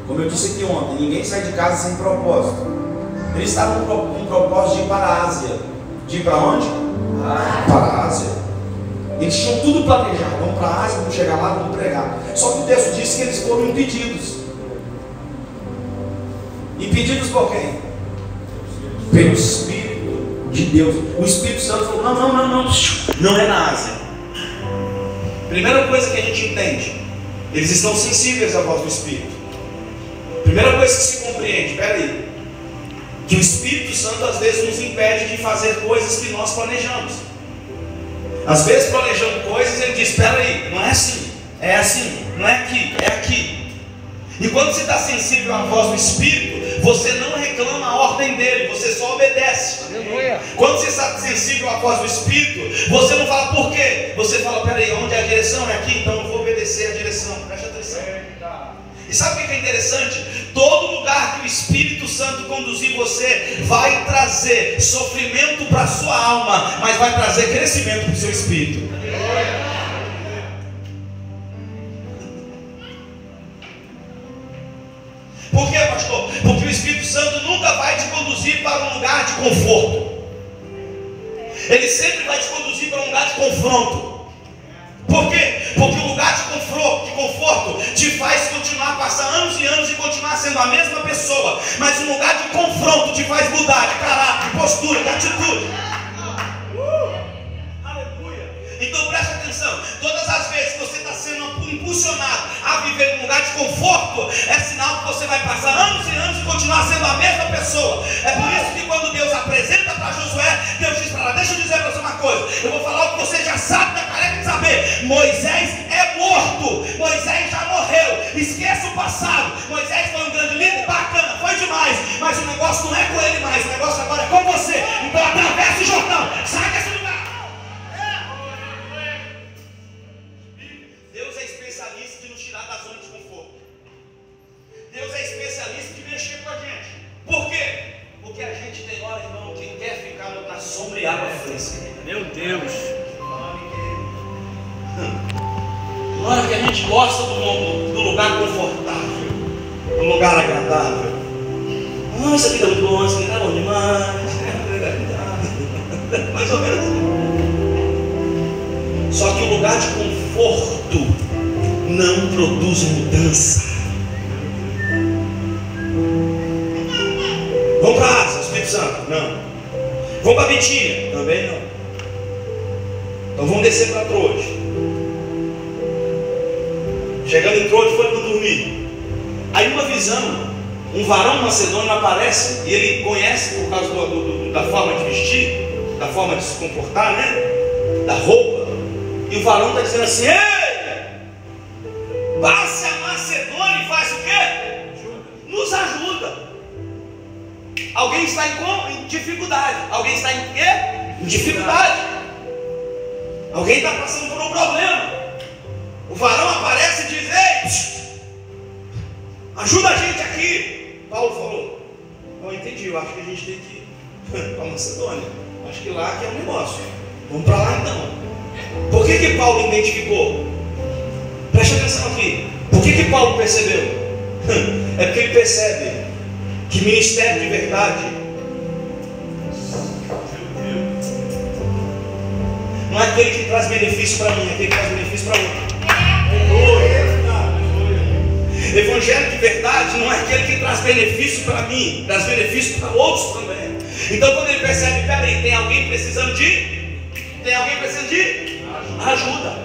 Como eu disse aqui ontem, ninguém sai de casa sem propósito. Eles estavam com um propósito de ir para a Ásia. De ir para onde? Para a Ásia. Eles tinham tudo planejado. Vamos para a Ásia, vamos chegar lá, vamos pregar. Só que o texto diz que eles foram impedidos. Impedidos por quem? Pelo Espírito de Deus. O Espírito Santo falou: não é na Ásia. Primeira coisa que a gente entende, eles estão sensíveis à voz do Espírito. Primeira coisa que se compreende, peraí, que o Espírito Santo às vezes nos impede de fazer coisas que nós planejamos. Às vezes planejando coisas, ele diz: peraí, não é assim, é assim, não é aqui, é aqui. E quando você está sensível à voz do Espírito, você não reclama a ordem dele, você só obedece. Aleluia. Quando você está sensível à voz do Espírito, você não fala por quê, você fala: peraí, onde é a direção? É aqui, então eu vou obedecer a direção. Presta atenção. E sabe o que é interessante? Todo lugar que o Espírito Santo conduzir você, vai trazer sofrimento para a sua alma, mas vai trazer crescimento para o seu espírito. Por quê, pastor? Porque o Espírito Santo nunca vai te conduzir para um lugar de conforto. Ele sempre vai te conduzir para um lugar de confronto. Por quê? Porque o lugar de conforto te faz continuar, passar anos e anos e continuar sendo a mesma pessoa. Mas um lugar de confronto te faz mudar de caráter, de postura, de atitude. Aleluia. Então preste atenção. Todas as vezes que você está sendo impulsionado a viver num lugar de conforto, é sinal que você vai passar anos e anos e continuar sendo a mesma pessoa. É por isso que quando Deus apresenta para Josué, Deus diz para ela: deixa eu dizer para você uma coisa, eu vou falar o que você já sabe, está careca de saber. Moisés é morto, Moisés já morreu, esqueça o passado. Moisés foi um grande líder, bacana, foi demais, mas o negócio não é com ele mais, o negócio agora é com você. Então atravessa o Jordão, sai desse lugar. Deus é especialista de nos tirar da zona de conforto. Deus é especialista de mexer com a gente. Por quê? Porque a gente tem hora, irmão, que quer ficar na sombra e água fresca. Meu Deus. Na hora que a gente gosta do lugar confortável, do lugar agradável. Isso aqui está muito bom, isso aqui está bom demais. Mais ou menos assim. Só que o lugar de conforto não produz mudança. Vamos para a Ásia, Espírito Santo? Não. Vamos para Bitínia? Também não. Então vamos descer para Troade. Chegando em Troade, foi para dormir. Aí uma visão, um varão macedônio aparece, e ele conhece por causa da forma de vestir, da forma de se comportar, né? Da roupa. E o varão está dizendo assim: ei, passe a Macedônia e faz o quê? Nos ajuda. Alguém está em dificuldade. Alguém está em quê? Em dificuldade. Alguém está passando por um problema. O varão aparece e diz: ei, ajuda a gente aqui. Paulo falou: não entendi, eu acho que a gente tem que ir para Macedônia. Acho que lá que é um negócio. Vamos para lá então. Por que Paulo identificou? Preste atenção aqui. Por que Paulo percebeu? É porque ele percebe que ministério de verdade não é aquele que traz benefício para mim, é aquele que traz benefício para outro. Evangelho de verdade não é aquele que traz benefício para mim, traz benefício para outros também. Então quando ele percebe: peraí, tem alguém precisando de ajuda.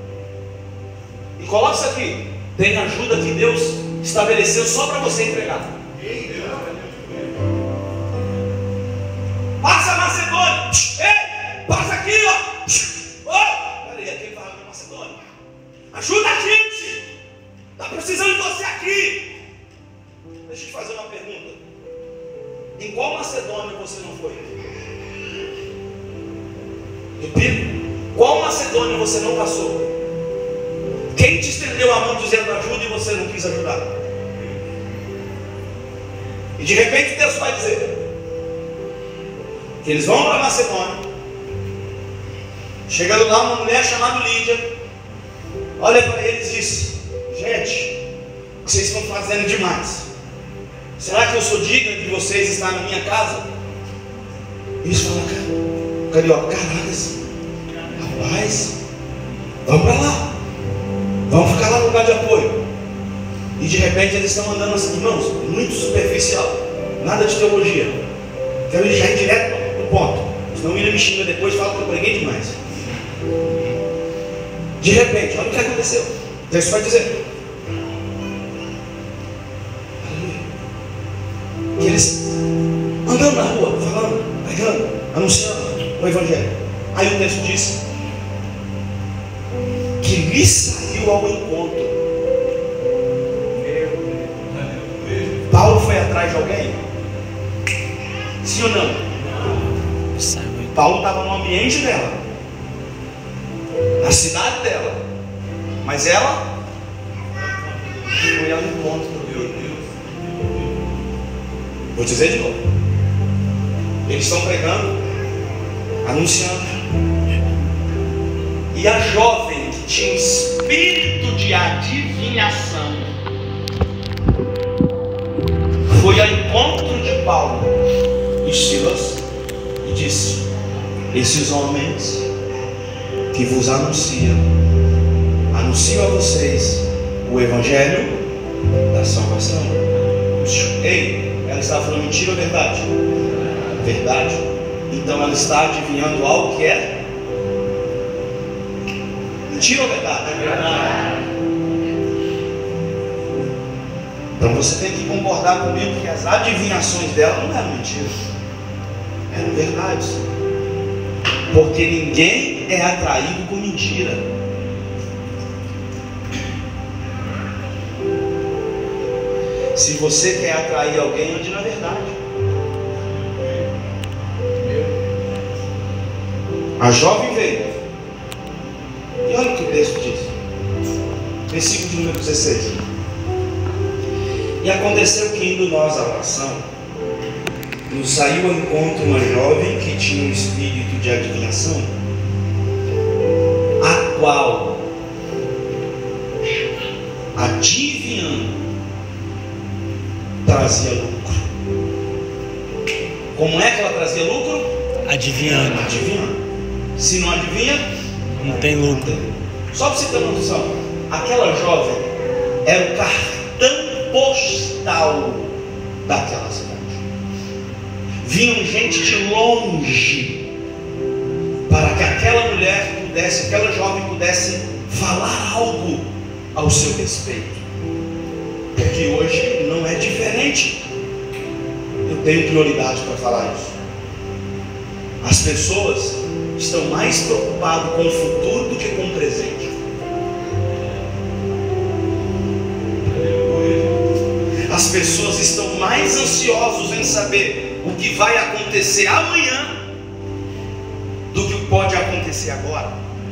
E coloca isso aqui: tem ajuda que Deus estabeleceu só para você entregar. Passa a Macedônia. Ei, passa aqui, ó. Peraí, aquele varão da Macedônia, ajuda a gente. Está precisando de você aqui. Deixa eu te fazer uma pergunta: em qual Macedônia você não foi? Repito, qual Macedônia você não passou? Quem te estendeu a mão dizendo ajuda e você não quis ajudar? E de repente Deus vai dizer que eles vão para Macedônia. Chegando lá, uma mulher chamada Lídia olha para eles e diz: gente, Vocês estão fazendo demais. Será que eu sou digno de vocês estar na minha casa? Eles falam, carioca, caraca, rapaz, vamos para lá, vamos ficar lá no lugar de apoio. E de repente eles estão andando assim, irmãos, muito superficial, nada de teologia. Quero ir já ir direto no ponto, senão ele me xinga depois e fala que eu preguei demais. De repente, olha o que aconteceu. O texto vai dizer que eles andando na rua, falando, pregando, anunciando o Evangelho. Aí o texto diz que lhe saiu ao encontro. Paulo foi atrás de alguém? Sim ou não? Paulo estava no ambiente dela, na cidade dela, mas ela foi ao encontro. Vou dizer de novo. Eles estão pregando, anunciando, e a jovem que tinha um espírito de adivinhação foi ao encontro de Paulo e Silas e disse: esses homens que vos anunciam a vocês o Evangelho da salvação. Ei, ela está falando mentira ou verdade? Verdade. Então ela está adivinhando algo que é mentira ou verdade? Verdade. Então você tem que concordar comigo que as adivinhações dela não eram mentiras, eram verdades. Porque ninguém é atraído com mentira. Se você quer atrair alguém, ande na verdade. A jovem veio. E olha o que o texto diz. Versículo de número 16. E aconteceu que, indo nós à oração, nos saiu ao encontro uma jovem que tinha um espírito de adivinhação, a qual, adivinhando, trazia lucro. Como é que ela trazia lucro? Adivinhando. Adivinhando. Se não adivinha, não tem lucro. Só para você ter uma noção, aquela jovem era o cartão postal daquela cidade. Vinham gente de longe para que aquela mulher pudesse, aquela jovem pudesse falar algo ao seu respeito. Porque hoje não é diferente. Eu tenho prioridade para falar isso. As pessoas estão mais preocupadas com o futuro do que com o presente. As pessoas estão mais ansiosas em saber o que vai acontecer amanhã do que o que pode acontecer agora.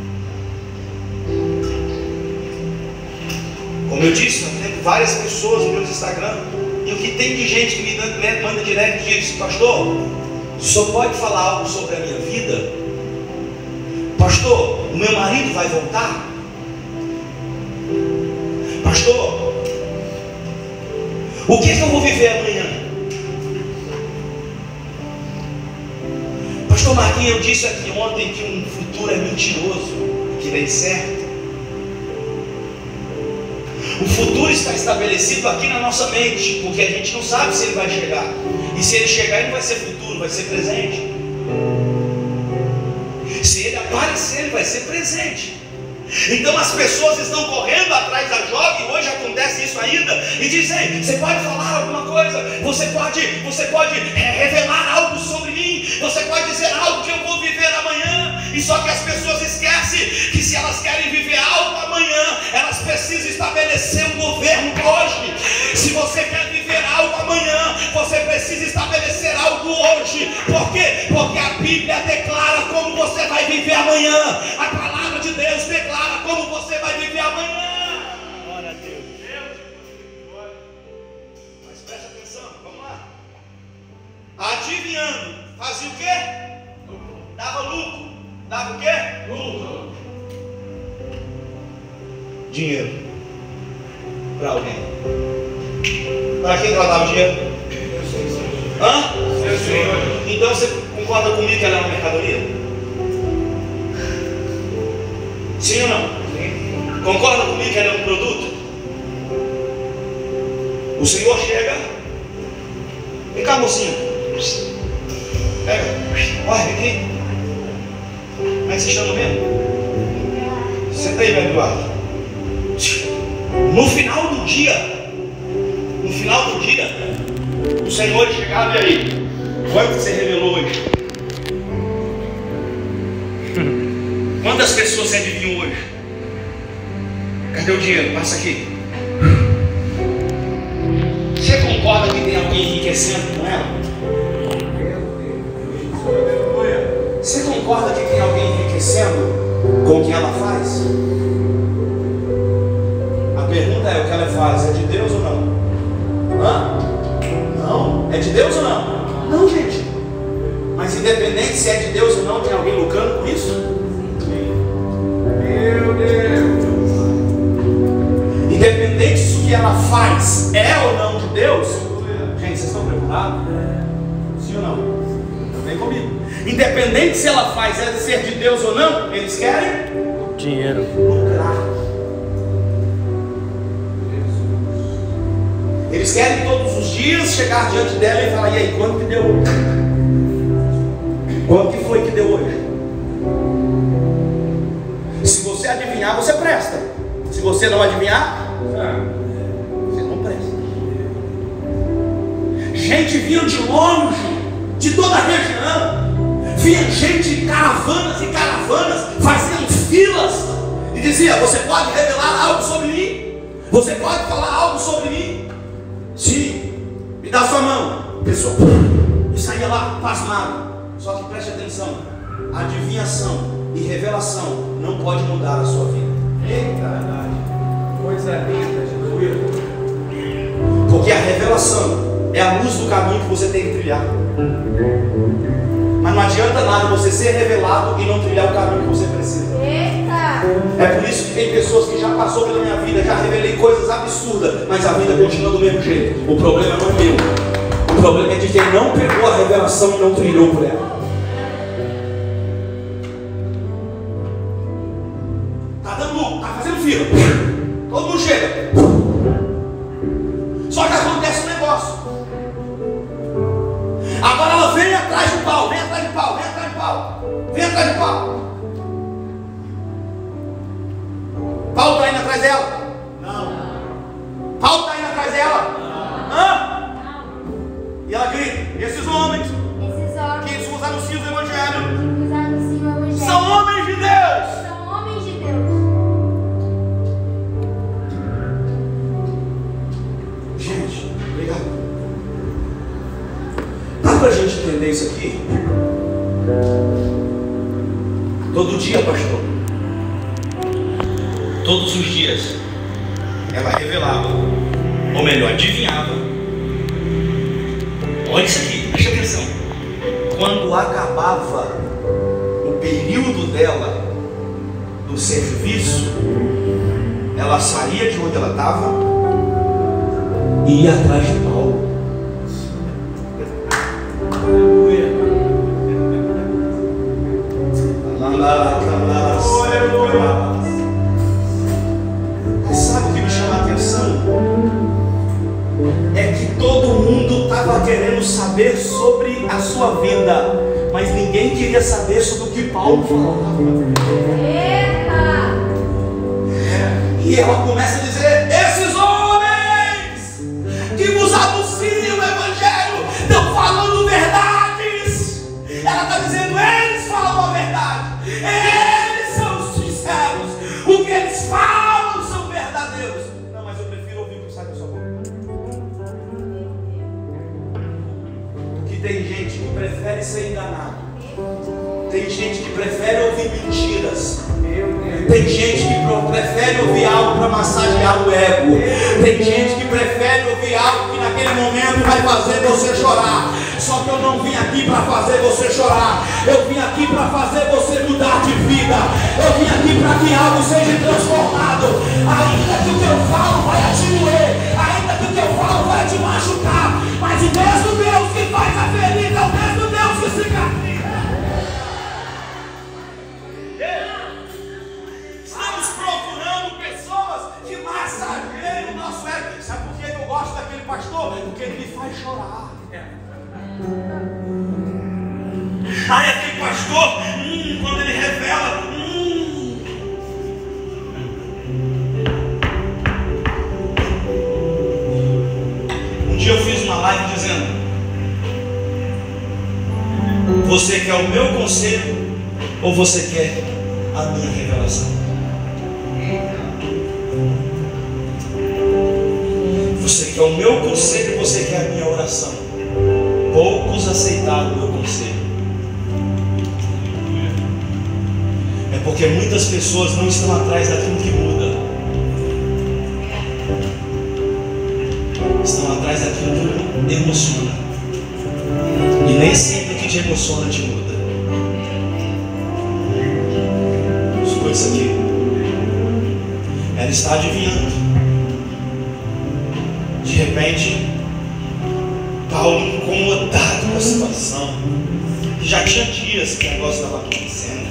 Como eu disse, eu tenho várias pessoas no meu Instagram, e o que tem de gente que me manda direct e diz: pastor, o senhor pode falar algo sobre a minha vida? Pastor, o meu marido vai voltar? Pastor, o que eu vou viver amanhã? Pastor Marquinhos, eu disse aqui ontem que um futuro é mentiroso, que nem certo. O futuro está estabelecido aqui na nossa mente, porque a gente não sabe se ele vai chegar. E se ele chegar, ele vai ser futuro, vai ser presente. Se ele aparecer, ele vai ser presente. Então as pessoas estão correndo atrás da jovem, hoje acontece isso ainda, e dizem: você pode falar alguma coisa? Você pode revelar algo sobre mim? Você pode dizer algo que eu vou viver amanhã? E só que as pessoas esquecem que se elas querem viver algo amanhã, elas precisam estabelecer um governo hoje. Se você quer viver algo amanhã, você precisa estabelecer algo hoje. Por quê? Porque a Bíblia declara como você vai viver amanhã. A palavra de Deus declara como você vai viver amanhã. Glória a Deus. Mas preste atenção, vamos lá. Adivinhando, fazia o quê? Dava lucro. Dava o quê? Lucro. Dinheiro. para alguém. Para quem ela dava dinheiro? Hã? Então você concorda comigo que ela é uma mercadoria? Sim ou não? Concorda comigo que ela é um produto? O Senhor chega. Vem cá, mocinho. Pega. Olha aqui. Como é que você chama mesmo? Senta aí, meu Eduardo. No final do dia, o Senhor chegava e aí, quanto você revelou hoje? Quantas pessoas você adivinhou hoje? Cadê o dinheiro? Passa aqui. Você concorda que tem alguém enriquecendo com ela? Você concorda que tem alguém enriquecendo com o que ela faz? A pergunta é: o que ela faz é de Deus ou não? Hã? Não? É de Deus ou não? Não, gente. Mas independente se é de Deus ou não, tem alguém lucrando com isso? Meu Deus. Independente se o que ela faz é ou não de Deus. Gente, vocês estão preparados? Sim ou não? Vem comigo. Independente se ela faz é ser de Deus ou não, eles querem dinheiro, lucrar. Eles querem todos os dias chegar diante dela e falar: e aí, quanto que deu hoje? Quanto que foi que deu hoje? Se você adivinhar, você presta. Se você não adivinhar, você não presta. Gente vinha de longe, de toda a região. Vinha gente, caravanas e caravanas, fazendo filas e dizia: você pode revelar algo sobre mim? Você pode falar algo sobre mim? Sim, me dá sua mão. Pessoal, e saía lá pasmado. Só que preste atenção: adivinhação e revelação não pode mudar a sua vida. Eita, coisa linda, Jesus. Porque a revelação é a luz do caminho que você tem que trilhar. Mas não adianta nada você ser revelado e não trilhar o caminho que você precisa. Eita. É por isso que tem pessoas que já passou pela minha vida, já revelei coisas absurdas, mas a vida continua do mesmo jeito. O problema não é meu. O problema é de quem não pegou a revelação e não trilhou por ela. Tá dando lucro, tá fazendo fila. Todo mundo chega. Só que acontece um negócio. Agora ela vem atrás de pau, vem atrás de pau, vem atrás de pau, vem atrás de pau. Paulo está indo atrás dela? Não. Paulo está indo atrás dela? Não. Hã? Não. E ela grita: esses homens que anunciam o Evangelho são homens de Deus. São homens de Deus. Gente, obrigado. Dá para a gente entender isso aqui? Todo dia, pastor. Todos os dias ela revelava, ou melhor, adivinhava. Olha isso aqui, presta atenção. Quando acabava o período dela do serviço, ela saía de onde ela estava e ia atrás de Paulo. Aleluia. Sabe o que me chama a atenção? É que todo mundo estava querendo saber sobre a sua vida, mas ninguém queria saber sobre o que Paulo falava. Eita! E ela começa a dizer: esses homens que vos anunciam o Evangelho estão falando verdades. Ela está dizendo: eles falam a verdade, eles são sinceros, o que eles falam são verdadeiros. Não, mas eu prefiro ouvir o que sai da sua boca. Porque tem gente que prefere ser enganado, tem gente que prefere ouvir mentiras, tem gente que prefere ouvir algo para massagear o ego, tem gente que prefere ouvir algo que naquele momento vai fazer você chorar. Só que eu não vim aqui para fazer você chorar, eu vim aqui para fazer você mudar de vida, eu vim aqui para que algo seja transformado. Ainda que o que eu falo vai atingir vai chorar. Ai, aquele pastor, quando ele revela, Um dia eu fiz uma live dizendo: você quer o meu conselho ou você quer a minha revelação? Você quer o meu conselho ou você quer a minha oração? Poucos aceitaram o meu conselho. É porque muitas pessoas não estão atrás daquilo que muda, estão atrás daquilo que emociona. E nem sempre o que te emociona te muda. Escuta isso aqui. Ela está adivinhando. De repente, Paulo, incomodado com a situação, que já tinha dias que o negócio estava acontecendo.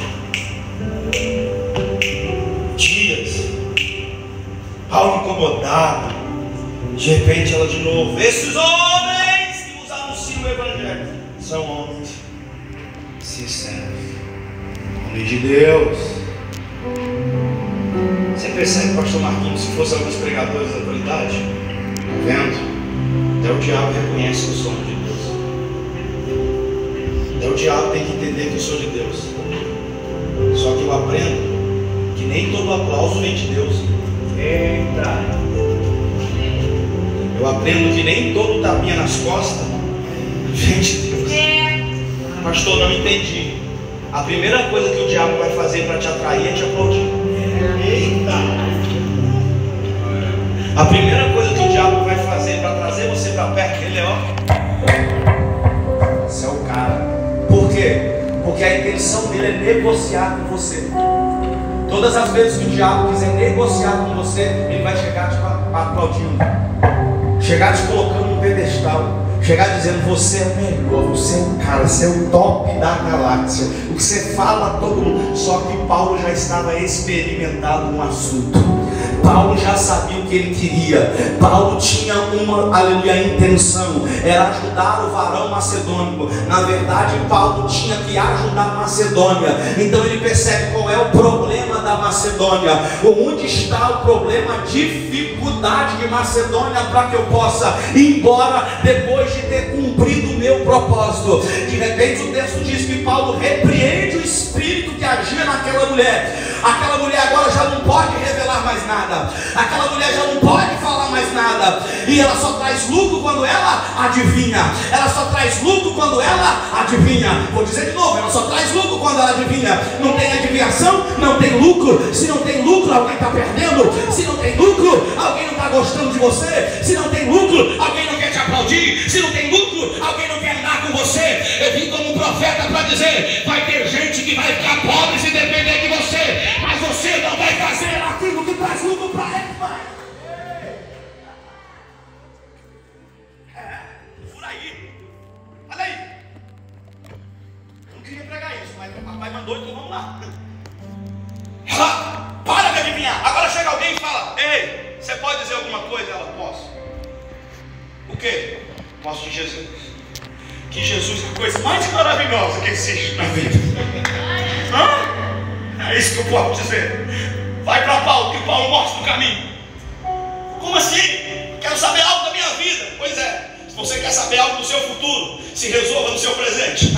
Dias. Paulo incomodado. De repente ela de novo: esses homens que nos anunciam o Evangelho são homens sinceros, homens de Deus. Você percebe, pastor Marquinhos, se fosse alguns pregadores da atualidade, tá vendo? Até o diabo reconhece que eu sou homem de Deus. Até o diabo tem que entender que eu sou de Deus. Só que eu aprendo que nem todo aplauso vem de Deus. Eita! Eu aprendo que nem todo tapinha nas costas vem de Deus. Pastor, não entendi. A primeira coisa que o diabo vai fazer para te atrair é te aplaudir. Eita! A primeira coisa que o diabo vai fazer para trazer você para perto dele é: ó, esse é o cara. Por quê? Porque a intenção dele é negociar com você. Todas as vezes que o diabo quiser negociar com você, ele vai chegar te aplaudindo, chegar te colocando no pedestal, chegar dizendo: você é o melhor, você é o cara, você é o top da galáxia. O que você fala a todo mundo. Só que Paulo já estava experimentado no assunto. Paulo já sabia o que ele queria. Paulo tinha uma, aleluia, intenção, era ajudar o varão macedônico. Na verdade, Paulo tinha que ajudar a Macedônia. Então ele percebe qual é o problema da Macedônia. Onde está o problema? A dificuldade de Macedônia, para que eu possa ir embora depois de ter cumprido o meu propósito. De repente o texto diz que Paulo repreende o espírito que agia naquela mulher. Aquela mulher agora já não pode revelar mais nada. Aquela mulher já não pode falar mais nada. E ela só traz lucro quando ela adivinha. Ela só traz lucro quando ela adivinha. Vou dizer de novo: ela só traz lucro quando ela adivinha. Não tem adivinhação, não tem lucro. Se não tem lucro, alguém está perdendo. Se não tem lucro, alguém não está gostando de você. Se não tem lucro, alguém não quer te aplaudir. Se não tem lucro, alguém não quer andar com você. Eu vim como um profeta para dizer: vai ter gente que vai ficar pobre se depender de você, mas você não vai fazer aquilo que traz lucro para ele, pai. Por aí. Olha aí. Eu não queria pregar isso, mas o papai mandou, então vamos lá. Ela para de adivinhar. Agora chega alguém e fala: ei, você pode dizer alguma coisa? Ela: posso. O quê? Posso de Jesus. Que Jesus, que coisa mais maravilhosa que existe na vida. Hã? É isso que eu posso dizer. Vai para Paulo, que Paulo mostra o caminho. Como assim? Quero saber algo da minha vida. Pois é, se você quer saber algo do seu futuro, se resolva no seu presente.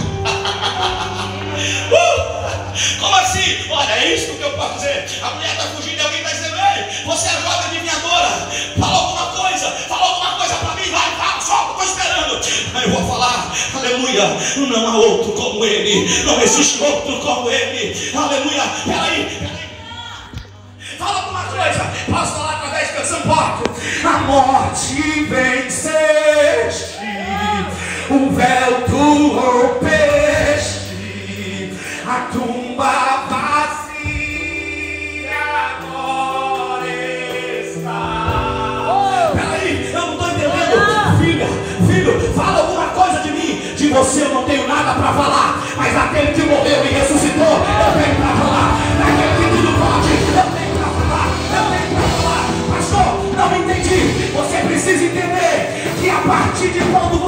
Como assim? Olha, é isso que eu posso dizer. A mulher está fugindo e alguém está dizendo: ei, você é jovem adivinhadora, fala alguma coisa para mim, vai, fala, solta, estou esperando. Aí eu vou falar: aleluia, não há outro como ele, não existe outro como ele, aleluia. Peraí, fala alguma coisa. Posso falar através de canção? Pode. A morte venceste, o véu tu rompeste, a tumba vazia agora está. Peraí, eu não estou entendendo. Filho, fala alguma coisa de mim. De você eu não tenho nada para falar, mas aquele que morreu e ressuscitou, eu tenho para falar. Daquele que tudo pode, eu tenho para falar. Pastor, não entendi. Você precisa entender que a partir de quando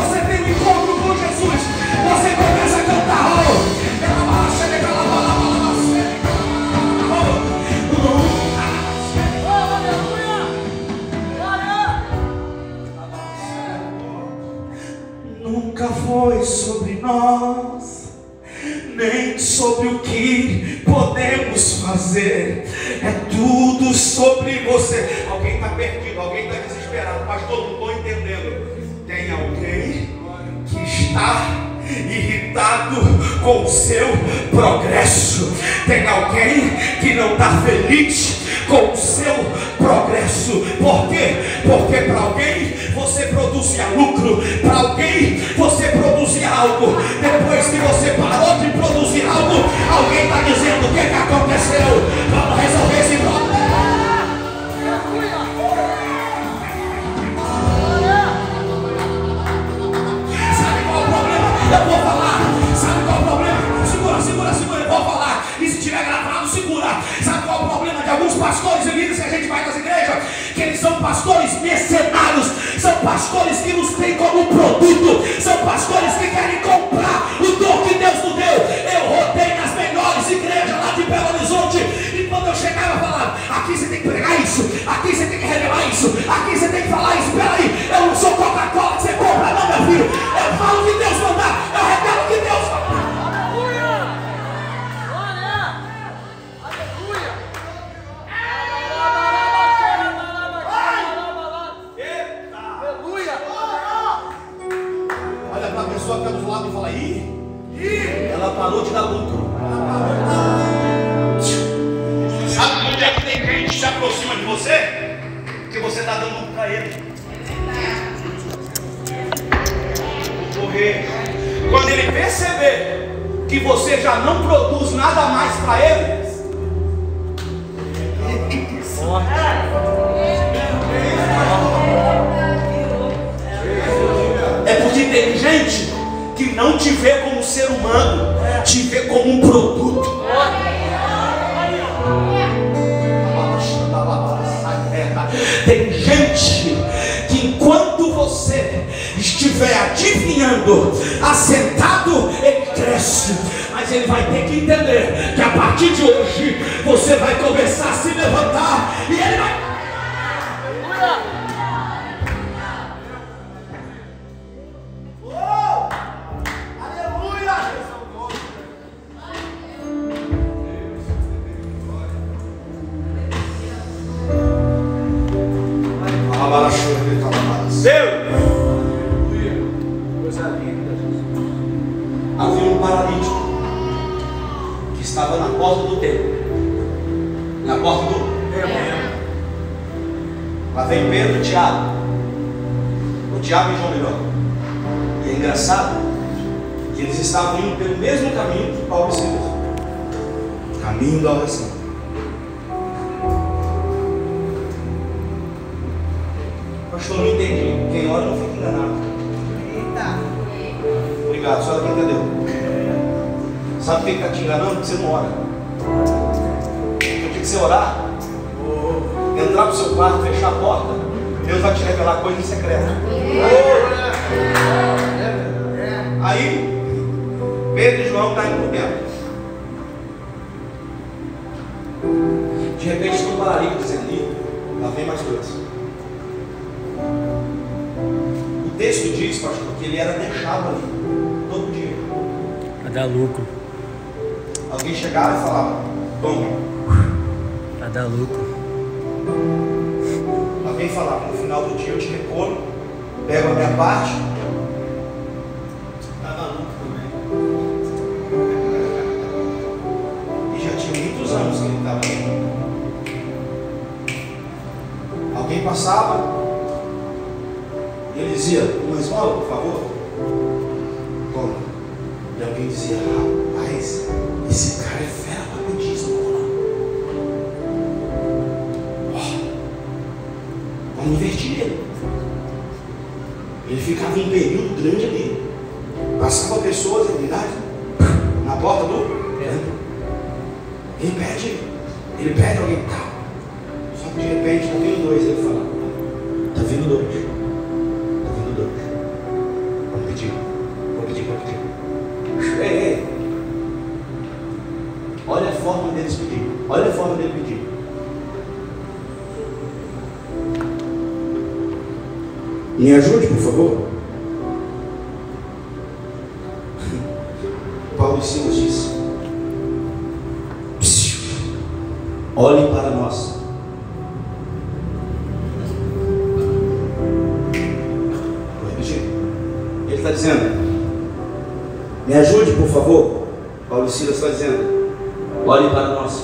nunca foi sobre nós, nem sobre o que podemos fazer. É tudo sobre você. Alguém está perdido, alguém está desesperado. Pastor, não estou entendendo. Tem alguém que está irritado com o seu progresso. Tem alguém que não está feliz com o seu progresso. Por quê? Porque para alguém você produzia lucro, para alguém você produzia algo. Depois que você parou de produzir algo, alguém está dizendo: o que aconteceu? Vamos resolver esse problema. Sabe qual é o problema? Eu vou falar. Sabe qual é o problema? Segura, eu vou falar. E se tiver gravado, segura. Sabe qual é o problema de alguns pastores e líderes que a gente vai nas igrejas? Que eles são pastores mercenários, são pastores que nos têm como produto, são pastores que querem comprar o dom que Deus nos deu. Eu rodei nas melhores igrejas lá de Belo Horizonte, e quando eu chegava eu falava: aqui você tem que pregar isso, aqui você tem que revelar isso, aqui você tem que falar isso. Peraí, eu não sou Coca-Cola que você compra, não, meu filho. Eu falo o que Deus mandar, eu revelo o que Deus mandar. Pessoa que está do lado e fala: ela parou de dar lucro. Sabe por que tem gente que se aproxima de você? Porque você está dando lucro para ele. Correr. Quando ele perceber que você já não produz nada mais para ele, é porque tem gente que não te vê como ser humano, te vê como um produto. Tem gente que enquanto você estiver adivinhando, assentado, ele cresce. Mas ele vai ter que entender que a partir de hoje você vai começar a se levantar e ele vai... Havia um paralítico que estava na porta do templo. Na porta do templo. Lá vem Pedro e Tiago. O Tiago e João melhor. E é engraçado que eles estavam indo pelo mesmo caminho que Paulo e Silas. Caminho da oração. Pastor, não entendi. Quem ora não fica enganado. Obrigado, só que entendeu. Sabe por que está te enganando? Porque você não ora. Porque o que você orar? Entrar para o seu quarto, fechar a porta, Deus vai te revelar coisa em secreto. Aí Pedro e João estão indo para o templo. De repente tem um paralítico dizendo: ali, lá vem mais dois. O texto diz, pastor, que ele era deixado ali todo dia. Para dar lucro. Alguém chegava e falava: toma. Para dar lucro. Alguém falava: no final do dia eu te recolho, pego a minha parte. Estava lucro também. E já tinha muitos anos que ele estava ali. Alguém passava e ele dizia: uma esmola, por favor. Toma. E alguém dizia: rapaz, esse cara é fera para pedir esmola. Vamos invertir ele. Ele ficava um período grande ali. Passava pessoas em idade na porta do templo. Ele pede alguém, tá. Só que de repente está vindo dois. Ele fala: está vindo dois. Vou pedir. Ei. Olha a forma deles pedir. Olha a forma dele pedir. Me ajude, por favor. Paulo e Silas disse: olhem para nós. Vou repetir. Ele está dizendo: me ajude, por favor. Paulo e Silas está dizendo: olhem para nós.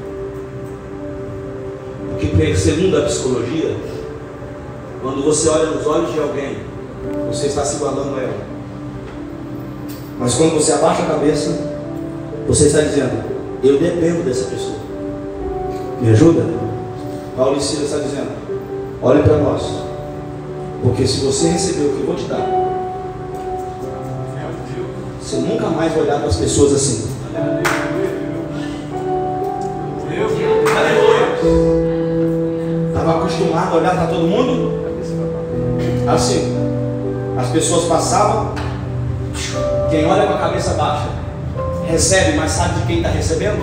Porque, segundo a psicologia, quando você olha nos olhos de alguém, você está se igualando a ela. Mas quando você abaixa a cabeça, você está dizendo: eu dependo dessa pessoa. Me ajuda? Paulo e Silas está dizendo: olhe para nós. Porque se você receber o que eu vou te dar, você nunca mais vai olhar para as pessoas assim. Estava acostumado a olhar para todo mundo assim. As pessoas passavam. Quem olha com a cabeça baixa recebe, mas sabe de quem está recebendo?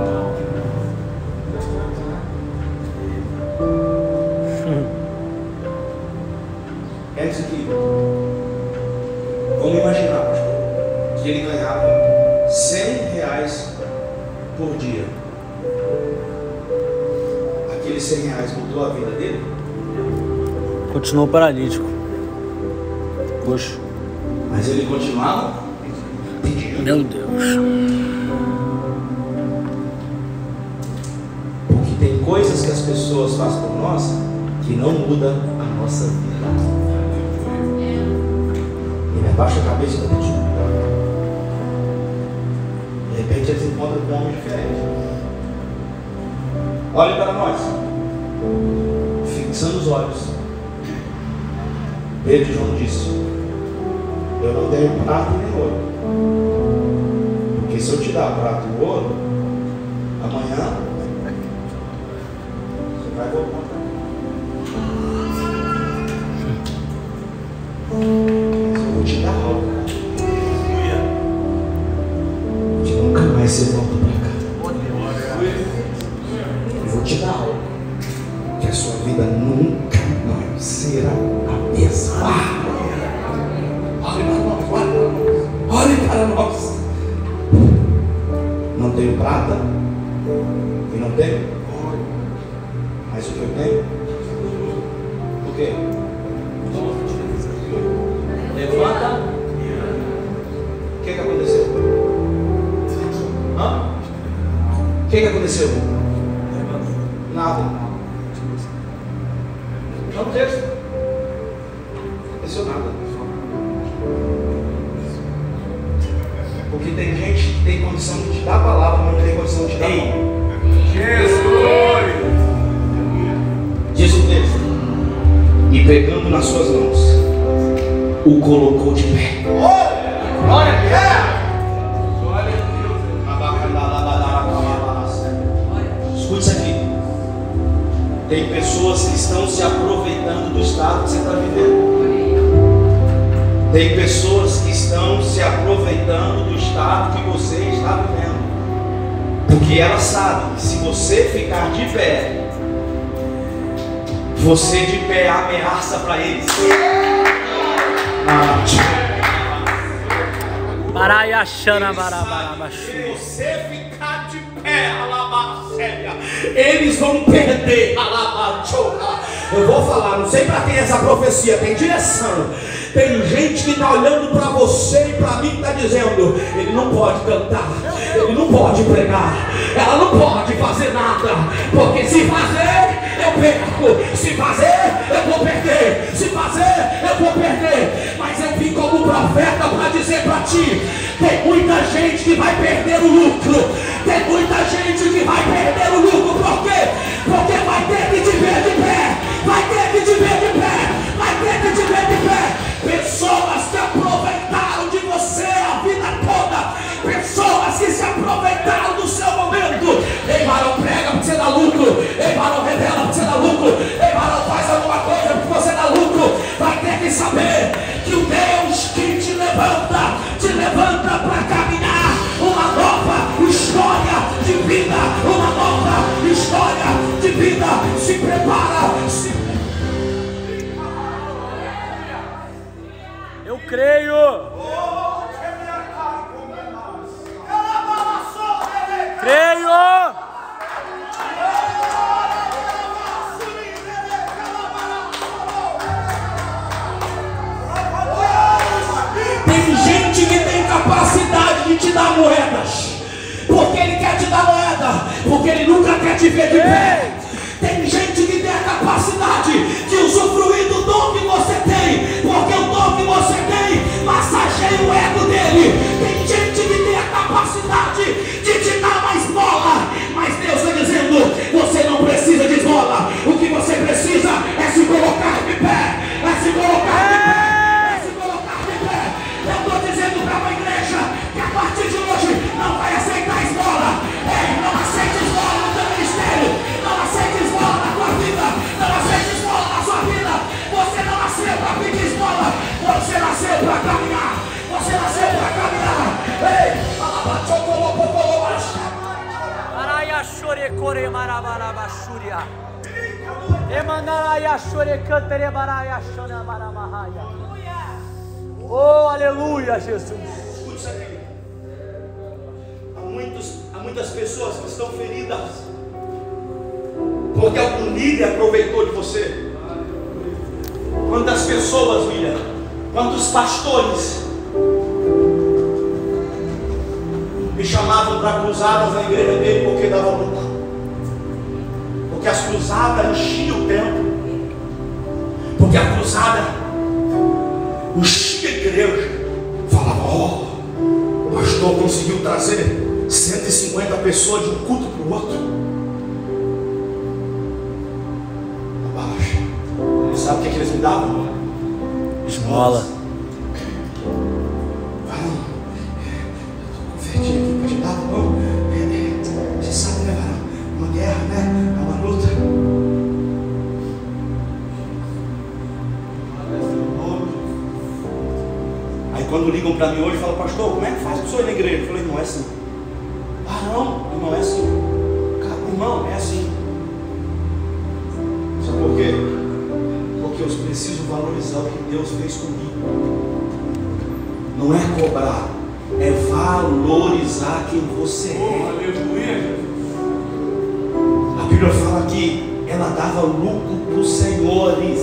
É isso aqui. Vamos imaginar, pastor, que ele ganhava R$100 por dia. Aqueles R$100 mudou a vida dele? Continuou paralítico. Poxa. Mas ele continuava pedindo. Meu Deus. Porque tem coisas que as pessoas fazem por nós que não mudam a nossa vida. Ele abaixa a cabeça e pede. De repente eles encontram com um homem diferente. Olhe para nós, fixando os olhos. Pedro e João disse: eu não tenho prata nem ouro, porque se eu te dar prata e ouro, amanhã você vai voltar. Mas eu vou te dar algo, que nunca mais você volta para cá. Eu vou te dar algo, que a sua vida nunca mais será a mesma. Olhe para nós. Não tenho prata e não tenho ouro, mas o que eu tenho? O quê? Levanta. O que aconteceu? Hã? O que aconteceu? Nada. Não texto. Não aconteceu nada. Porque tem gente que tem condição de te dar a palavra, mas não tem condição de te dar a mão. Jesus! Diz o texto: e pegando nas suas mãos, o colocou de pé. Glória a Deus! Glória a Deus! Escute isso aqui. Tem pessoas que estão se aproveitando do estado que você está vivendo. Tem pessoas que estão se aproveitando do estado que você está vivendo, porque elas sabem que se você ficar de pé, você de pé ameaça para eles. Baraiachana, barabarabachana. Se você ficar de pé, alabacélia, eles vão perder, alabachoa. Eu vou falar, não sei para quem é essa profecia, tem direção. Tem gente que está olhando para você e para mim está dizendo: ele não pode cantar, ele não pode pregar, ela não pode fazer nada, porque se fazer eu perco, se fazer eu vou perder, se fazer eu vou perder. Mas eu vim como profeta para dizer para ti: tem muita gente que vai perder o lucro, tem muita gente que vai perder o lucro. Por quê? Porque vai ter que te ver de pé, vai ter que te ver de pé, vai ter que te ver de pé. Pessoas que aproveitaram de você a vida toda, pessoas que se aproveitaram do seu momento. Ei, varão, prega porque você dá lucro. Ei, varão, revela porque você dá lucro. Ei, varão, faz alguma coisa porque você dá lucro. Vai ter que saber que o Deus que te levanta para caminhar uma nova história de vida, uma nova história de vida. Se prepara, Eu creio. dar moedas. Porque Ele quer te dar moeda, porque Ele nunca quer te ver de pé. Tem gente que tem a capacidade de usufruir do dom que você tem, porque o dom que você tem massageia o ego dele. Tem gente que tem a capacidade de te dar mais bola, mas Deus está dizendo: você não precisa de esmola. O que você precisa é se colocar de pé, é se colocar de pé, é se colocar de pé. Eu estou dizendo para uma igreja que a partir de hoje não vai aceitar esmola. Ei, não aceite esmola no teu ministério, não aceite esmola na tua vida, não aceite esmola na sua vida. Você não nasceu para pedir esmola, você nasceu para caminhar, você nasceu para caminhar. Ei, Araia chore core marabarabashuria. Emanaraia chore cantere baraia chana baramahaya. Oh, aleluia, Jesus. Escute isso aqui. Há muitas pessoas que estão feridas porque algum líder aproveitou de você. Quantas pessoas, William, quantos pastores me chamavam para cruzadas na igreja dele porque dava luta, porque as cruzadas enchiam o templo, porque a cruzada enchia a igreja. Falava: ó, o pastor conseguiu trazer 150 pessoas de um culto para o outro. Abaixa. Sabe o que eles me davam? Esmola. Varão, eu estou convertido aqui para te dar, não? Você sabe, né, varão? Uma guerra, né? Uma luta. Aí quando ligam para mim hoje, falam: pastor, como é que faz para o senhor ir na igreja? Eu falei: não é assim. Varão, não é assim. Cara, irmão, é assim. Sabe por quê? Porque eu preciso valorizar o que Deus fez comigo. Não é cobrar, é valorizar quem você é. A Bíblia fala que ela dava lucro para os senhores.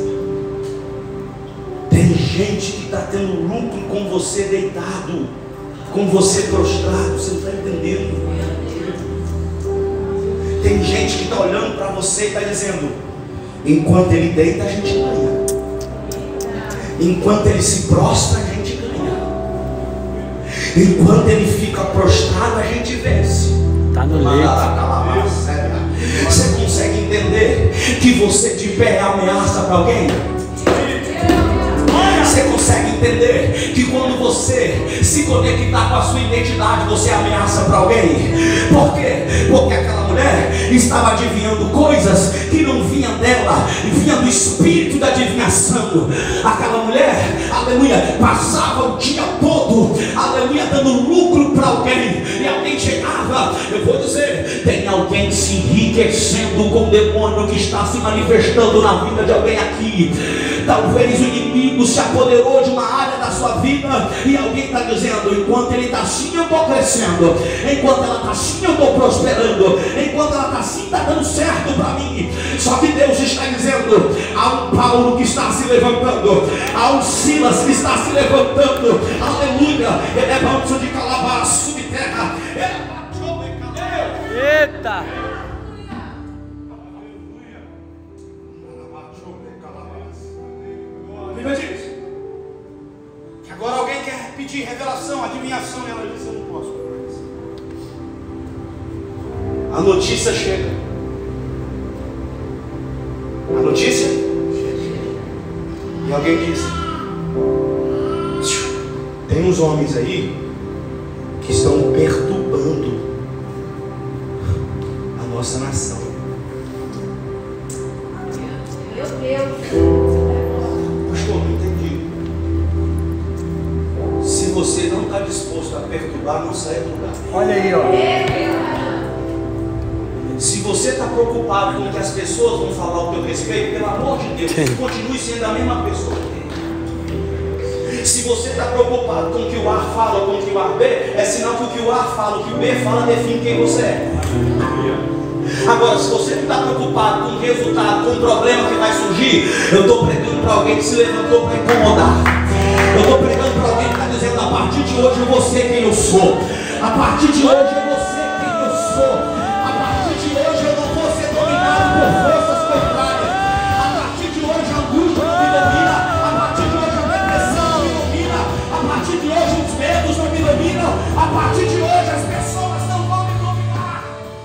Tem gente que está tendo lucro com você deitado, com você prostrado. Você não está entendendo. Tem gente que está olhando para você e está dizendo: enquanto ele deita, a gente ganha. Enquanto ele se prostra, a gente ganha. Enquanto ele fica prostrado, a gente vence. Tá no leito. Você consegue entender que você de pé é ameaça para alguém? Você consegue entender que quando você se conectar com a sua identidade, você é ameaça para alguém? Por quê? Porque aquela mulher estava adivinhando coisas que não vinham dela, vinha do espírito da adivinhação. Aquela mulher, aleluia, passava o dia todo, aleluia, dando lucro para alguém. E alguém chegava, eu vou dizer, tem alguém se enriquecendo com o demônio que está se manifestando na vida de alguém aqui. Talvez o inimigo se apoderou de uma área da sua vida e alguém está dizendo: enquanto ele está assim, eu estou crescendo. Enquanto ela está assim, eu estou prosperando. Enquanto ela está assim, está dando certo para mim. Só que Deus está dizendo: há um Paulo que está se levantando, há um Silas que está se levantando. Aleluia. Ele é banco de calabás, subterra. Eita! A Bíblia diz que agora alguém quer pedir revelação, adivinhação, e ela diz: eu não posso mais. A notícia chega. A notícia chega. E alguém diz: tem uns homens aí que estão perturbando a nossa nação. Meu Deus. Pastor, não entendi. Se você não está disposto a perturbar, não sai do lugar. Olha aí, ó. Se você está preocupado com o que as pessoas vão falar ao teu respeito, pelo amor de Deus, continue sendo a mesma pessoa. Se você está preocupado com o que o A fala ou com o que o A B, é sinal que o que o A fala, o que o B fala, define quem você é. Agora, se você não está preocupado com o resultado, com o problema que vai surgir, eu estou pregando para alguém que se levantou para incomodar. Eu estou pregando para alguém que está dizendo: dizendo: a partir de hoje eu vou ser quem eu sou. A partir de hoje eu vou ser quem eu sou. A partir de hoje eu não vou ser dominado por forças contrárias. A partir de hoje a angústia não me domina. A partir de hoje a depressão não me domina. A partir de hoje os medos não me dominam. A partir de hoje as pessoas não vão me dominar.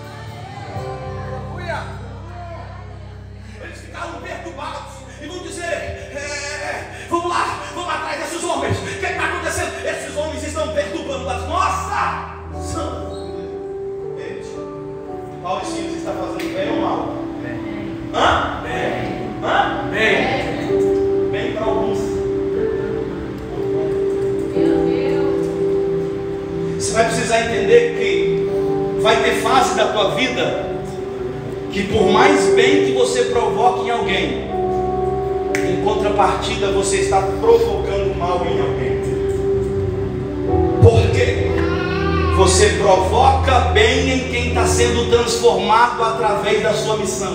Eles ficaram perturbados e vão dizer: vamos lá, vamos atrás desses homens. O que está acontecendo? Esses homens estão perturbando as nossas. Paulo e Silas está fazendo bem ou mal? Bem. Hã? Bem. Hã? Bem. Bem para alguns. Meu Deus. Você vai precisar entender que vai ter fase da tua vida que, por mais bem que você provoque em alguém, em contrapartida você está provocando mal em alguém. Por quê? Você provoca bem em quem está sendo transformado através da sua missão,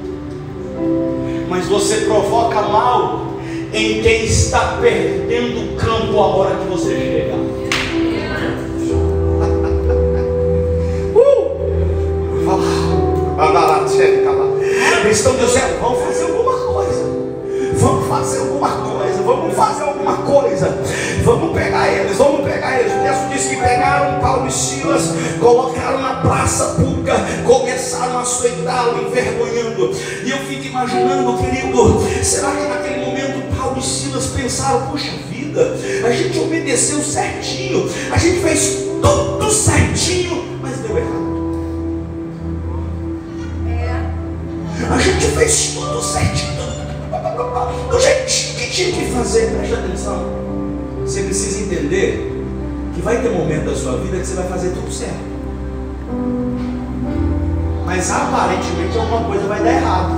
mas você provoca mal em quem está perdendo o campo a hora que você chega. Eles estão dizendo: vamos fazer alguma coisa. Vamos fazer alguma coisa. Vamos fazer alguma coisa. Vamos pegar eles. Vamos pegar eles. O texto diz que pegaram Paulo e Silas, colocaram na praça pública, começaram a açoitá-lo, envergonhando. E eu fico imaginando, querido, será que naquele momento Paulo e Silas pensaram: puxa vida, a gente obedeceu certinho, a gente fez tudo certinho, mas deu errado. A gente fez tudo certinho, do jeitinho que tinha que fazer. Preste atenção. Você precisa entender que vai ter momento da sua vida que você vai fazer tudo certo, mas aparentemente alguma coisa vai dar errado.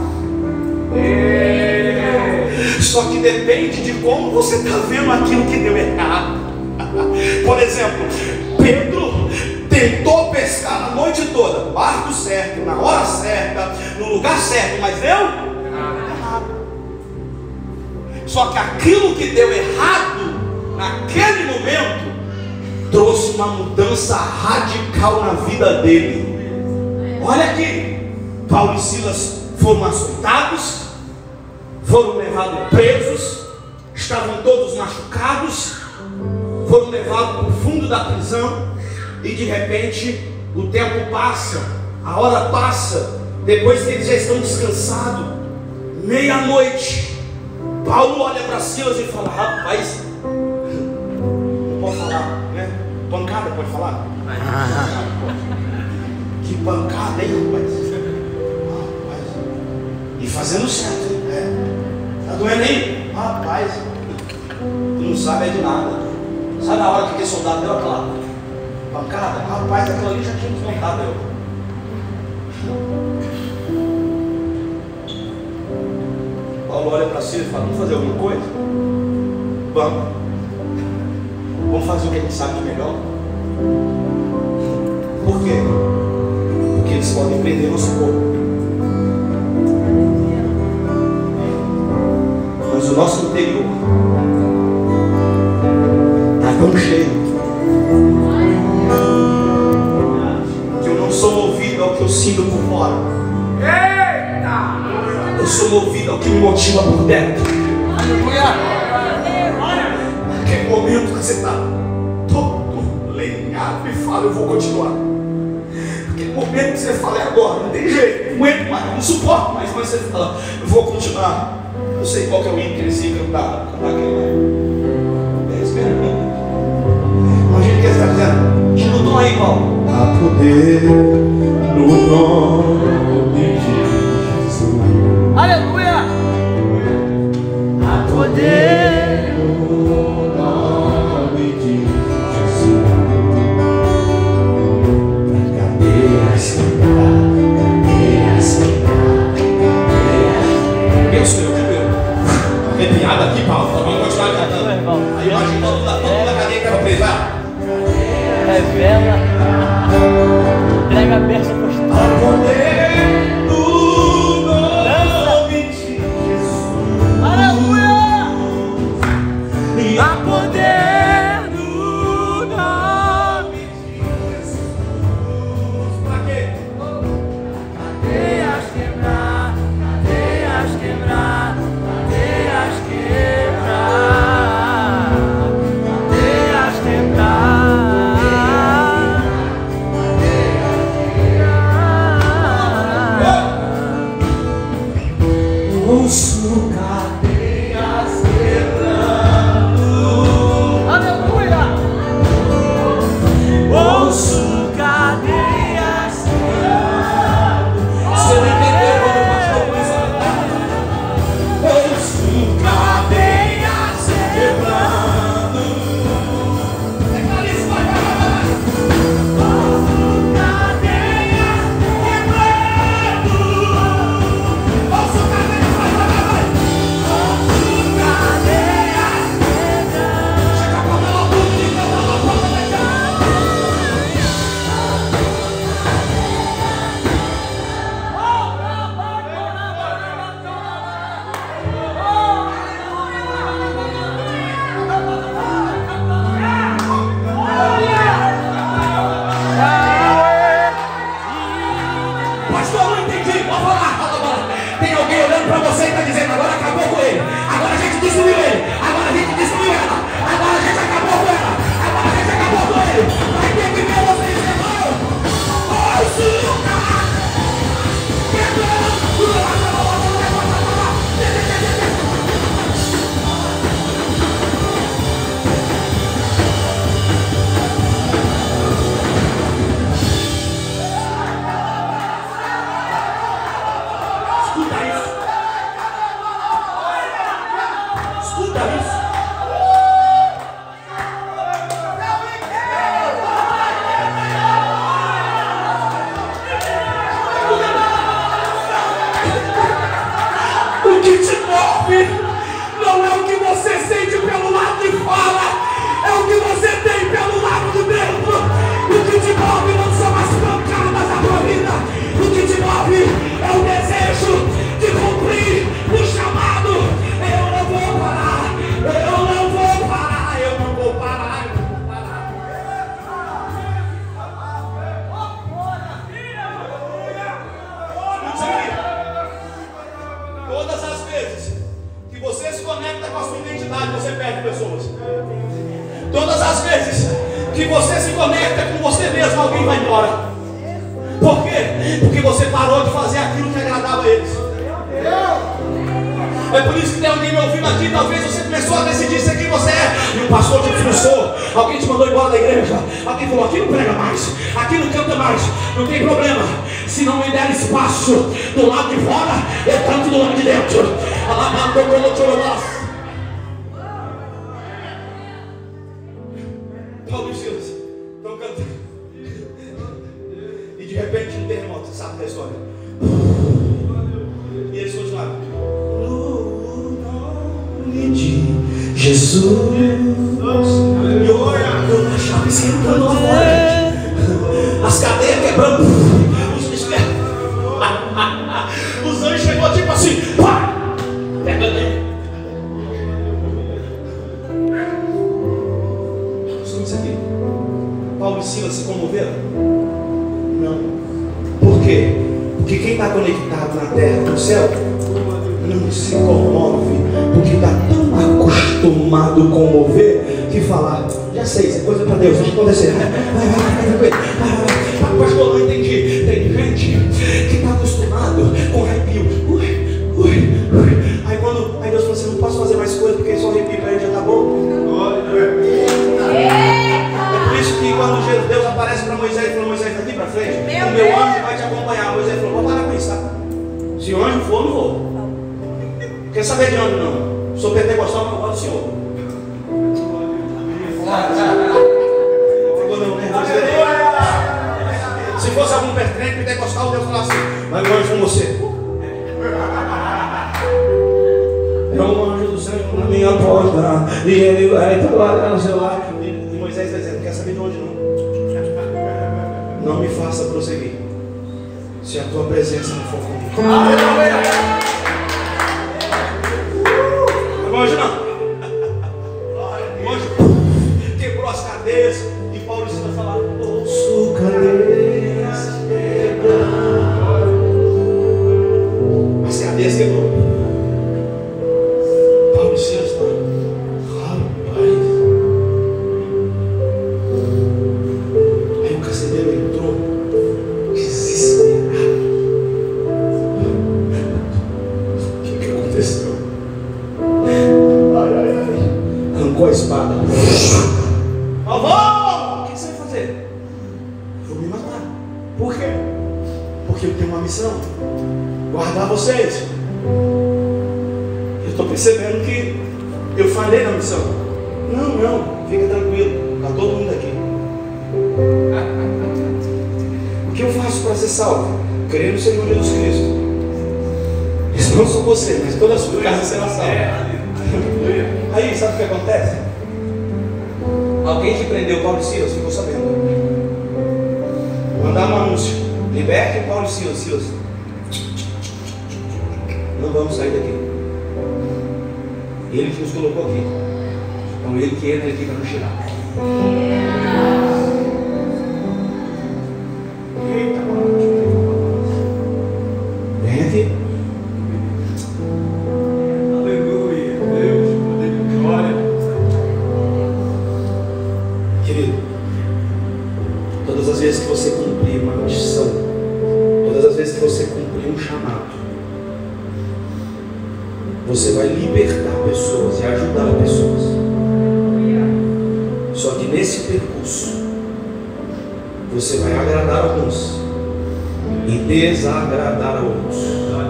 Só que depende de como você está vendo aquilo que deu errado. Por exemplo, Pedro tentou pescar a noite toda, barco certo, na hora certa, no lugar certo, mas deu errado. Só que aquilo que deu errado naquele momento trouxe uma mudança radical na vida dele. Olha aqui, Paulo e Silas foram açoitados, foram levados presos, estavam todos machucados, foram levados para o fundo da prisão. E de repente o tempo passa, a hora passa, depois que eles já estão descansados, meia-noite, Paulo olha para Silas e fala: rapaz, não pode falar, né? Pancada, pode falar? Que pancada, hein, rapaz? E fazendo certo, hein? Tá doendo aí? Rapaz, tu não sabe é de nada. Sabe na hora que aquele soldado deu aquela pancada? Rapaz, aquilo ali já tinha desmontado eu. Paulo olha para si e fala: vamos fazer alguma coisa? Vamos fazer o que a gente sabe de melhor. Por quê? Porque eles podem prender nosso corpo, mas o nosso interior está tão cheio que eu não sou movido ao que eu sinto por fora. Eita! Eu sou movido ao que me motiva por dentro. Aquele momento que você está todo lenhado e fala: eu vou continuar. Aquele momento que você fala: é agora, não tem jeito, não aguento mais, não suporto mais, mas você fala: eu vou continuar. Eu sei qual que é o hino que eles iam cantar aquele. Espera aí. Imagina que ele está dizendo: tira o tom aí, Paulo. Há poder no nome de Jesus. Aleluia! Há poder no nome de Jesus. Pra cadeias quebrar, cadeias quebrar, cadeias. Eu sou eu. Arrepiado aqui, Paulo. Vamos continuar cantando. Aí imagina todo mundo da cadeia que era preso. Revela, entrega a bênção apostólica. Poder no nome de Jesus. Aleluia! Há poder no intimidade, você perde pessoas. Todas as vezes que você se conecta com você mesmo, alguém vai embora. Por quê? Porque você parou de fazer aquilo que agradava a eles. É por isso que tem alguém me ouvindo aqui. Talvez você começou a decidir ser quem você é, e o pastor te frustrou, alguém te mandou embora da igreja, alguém falou: aqui não prega mais, aqui não canta mais. Não tem problema, se não me der espaço do lado de fora, eu canto do lado de dentro. Paulo e Silas estão cantando, e de repente um terremoto. Sabe da história? E eles continuaram: no nome de Jesus. E a chave esquentando fora, as cadeias quebrando, os anjos chegou tipo assim, pá, pegando aí. Escuta isso aqui. Paulo e Silas se comoveram? Não. Por quê? Porque quem está conectado na terra com o céu não se comove, porque está tão acostumado com mover que falar: já sei, isso é coisa para Deus, deixa acontecer. Vai, pastor, não entendi. Tem gente que está acostumado com arrepio. Aí Deus falou assim: não posso fazer mais coisa, porque só arrepio para ele já está bom. É por isso que quando Deus aparece para Moisés e falou: Moisés, daqui para frente, o meu anjo vai te acompanhar. Moisés falou: vou parar com isso, tá? Se o anjo for, não vou. Quer saber de anjo não? Sou pentecostal, mas não gosto do Senhor. Ficou nervoso. Se fosse algum pentecostal, Deus falasse assim: vai o anjo com você. É um anjo do Senhor na minha porta, e ele vai trabalhar no seu lado. E Moisés está dizendo: não quer saber de onde não. Não me faça prosseguir, se a tua presença não for comigo. Hoje não. Hoje quebrou as cadeias e Paulo e Silas falaram: ouço cadeias quebrar. As cadeias quebrou. Paulo e Silas falaram: rapaz. Aí o carcereiro entrou desesperado. O que aconteceu? Arrancou a espada. Avô, o que você vai fazer? Vou me matar. Por quê? Porque eu tenho uma missão: guardar vocês. Eu estou percebendo que eu falhei na missão. Não, fica tranquilo, está todo mundo aqui. O que eu faço para ser salvo? Crer no Senhor Jesus Cristo. Isso não só você, mas toda a sua casa será salva. Aí, sabe o que acontece? Alguém que prendeu Paulo e Silas ficou sabendo. Mandar um anúncio: libertem Paulo e Silas. Silas, não vamos sair daqui. Ele que nos colocou aqui. Então ele que entra aqui para nos tirar. Vem aqui. Todas as vezes que você cumprir uma missão, todas as vezes que você cumprir um chamado, você vai libertar pessoas e ajudar pessoas. Só que nesse percurso você vai agradar alguns e desagradar a outros.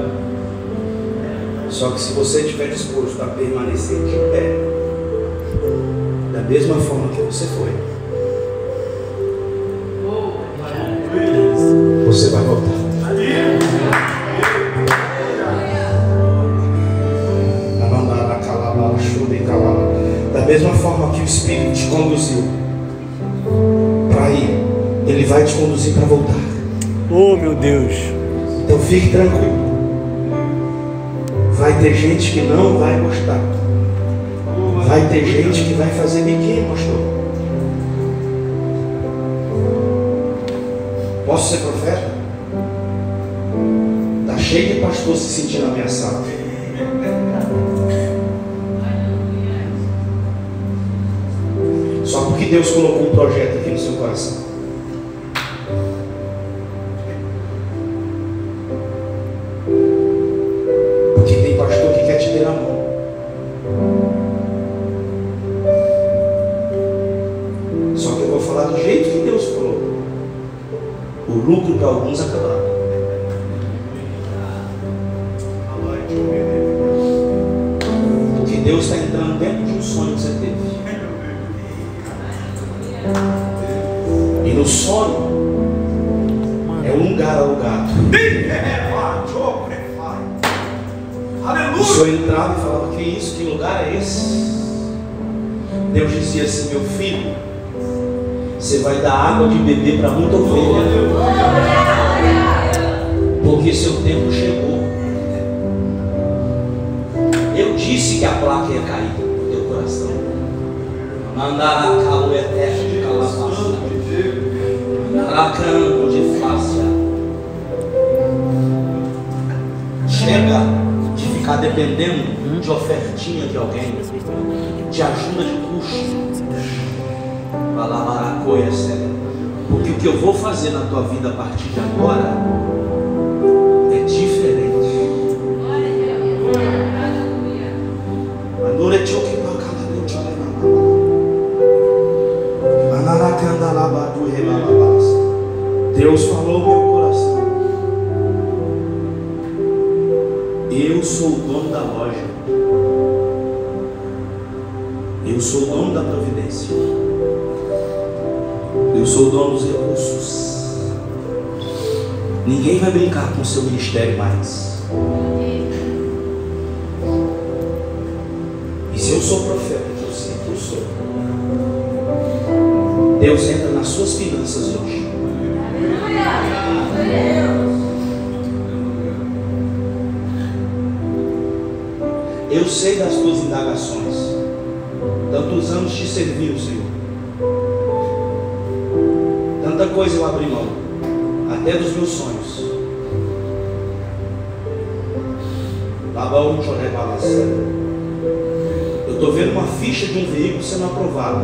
Só que se você estiver disposto a permanecer de pé, da mesma forma que você foi, você vai voltar. Da mesma forma que o Espírito te conduziu para ir, Ele vai te conduzir para voltar. Oh, meu Deus. Então fique tranquilo. Vai ter gente que não vai gostar. Vai ter gente que vai fazer biquinho, pastor. Posso ser profeta? Está cheio de pastor se sentindo ameaçado. Porque Deus colocou um projeto aqui no seu coração. Porque tem pastor que quer te ter na mão. Só que eu vou falar do jeito que Deus falou. O lucro para alguns acabar. Porque Deus está entrando dentro de um sonho que você teve. E no sonho é um lugar alugado. O senhor entrava e falava: que isso? Que lugar é esse? Deus dizia assim: meu filho, você vai dar água de beber para muita ovelha, porque seu tempo chegou. Eu disse que a placa ia cair no teu coração. Mandar a calo eterno de calabaça, aracando de fácia. Chega de ficar dependendo de ofertinha de alguém, de ajuda de custo. Balabaracoia, sério. Porque o que eu vou fazer na tua vida a partir de agora é diferente. Deus falou no meu coração: eu sou o dono da loja, eu sou o dono da providência, eu sou o dono dos recursos. Ninguém vai brincar com o seu ministério mais. E se eu sou profeta, que eu sei que eu sou, Deus entra nas suas finanças hoje. Eu sei das tuas indagações, tantos anos te serviu, Senhor. Tanta coisa eu abri mão, até dos meus sonhos. Eu estou vendo uma ficha de um veículo sendo aprovada.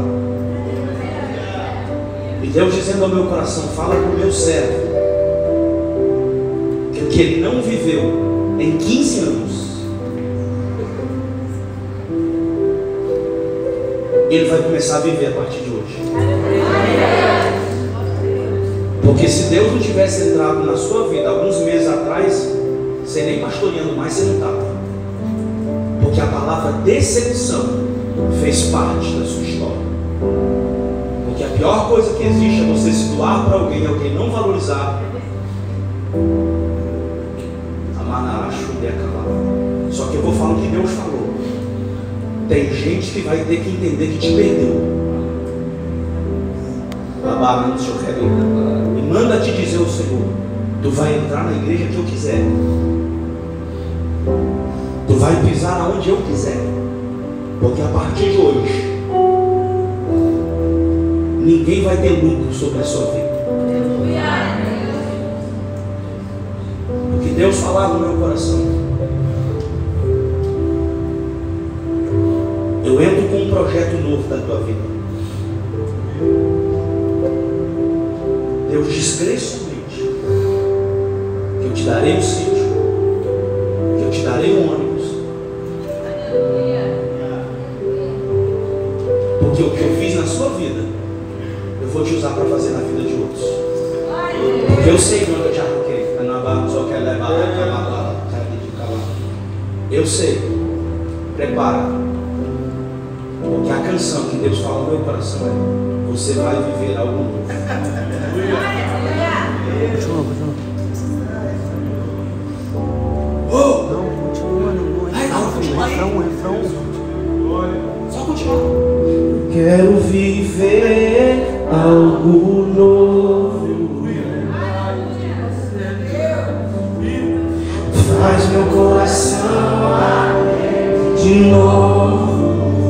E Deus dizendo ao meu coração: fala para o meu servo que o que ele não viveu em 15 anos, ele vai começar a viver a partir de hoje. Porque se Deus não tivesse entrado na sua vida alguns meses atrás, você nem pastoreando mais, você não estava. Porque a palavra decepção fez parte da sua história. Porque a pior coisa que existe é você se doar para alguém, alguém não valorizar. Só que eu vou falar o que Deus falou. Tem gente que vai ter que entender que te perdeu. E manda te dizer o Senhor: tu vai entrar na igreja que eu quiser, tu vai pisar aonde eu quiser, porque a partir de hoje ninguém vai ter lucro sobre a sua vida. Porque Deus falava no meu coração: eu entro com um projeto novo da tua vida. Deus diz crescimento que eu te darei um sítio, que eu te darei um ônibus. Porque o que eu fiz na sua vida, eu vou te usar para fazer na vida de outros. Porque eu sei onde eu te arranquei. Eu sei. Prepara. Porque a canção que Deus fala no meu coração é: você vai viver algo novo. Continua. Oh! Não, continua no refrão. Só continuar. Quero viver algo novo. Faz meu coração de novo,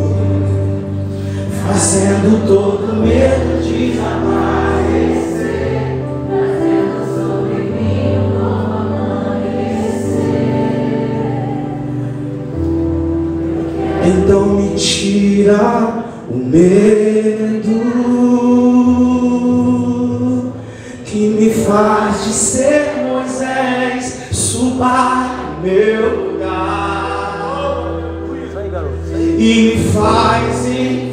fazendo todo medo de amanhecer, trazendo sobre mim um novo amanhecer. Então me tira o medo que me faz de ser Moisés, suba no meu lugar e me faz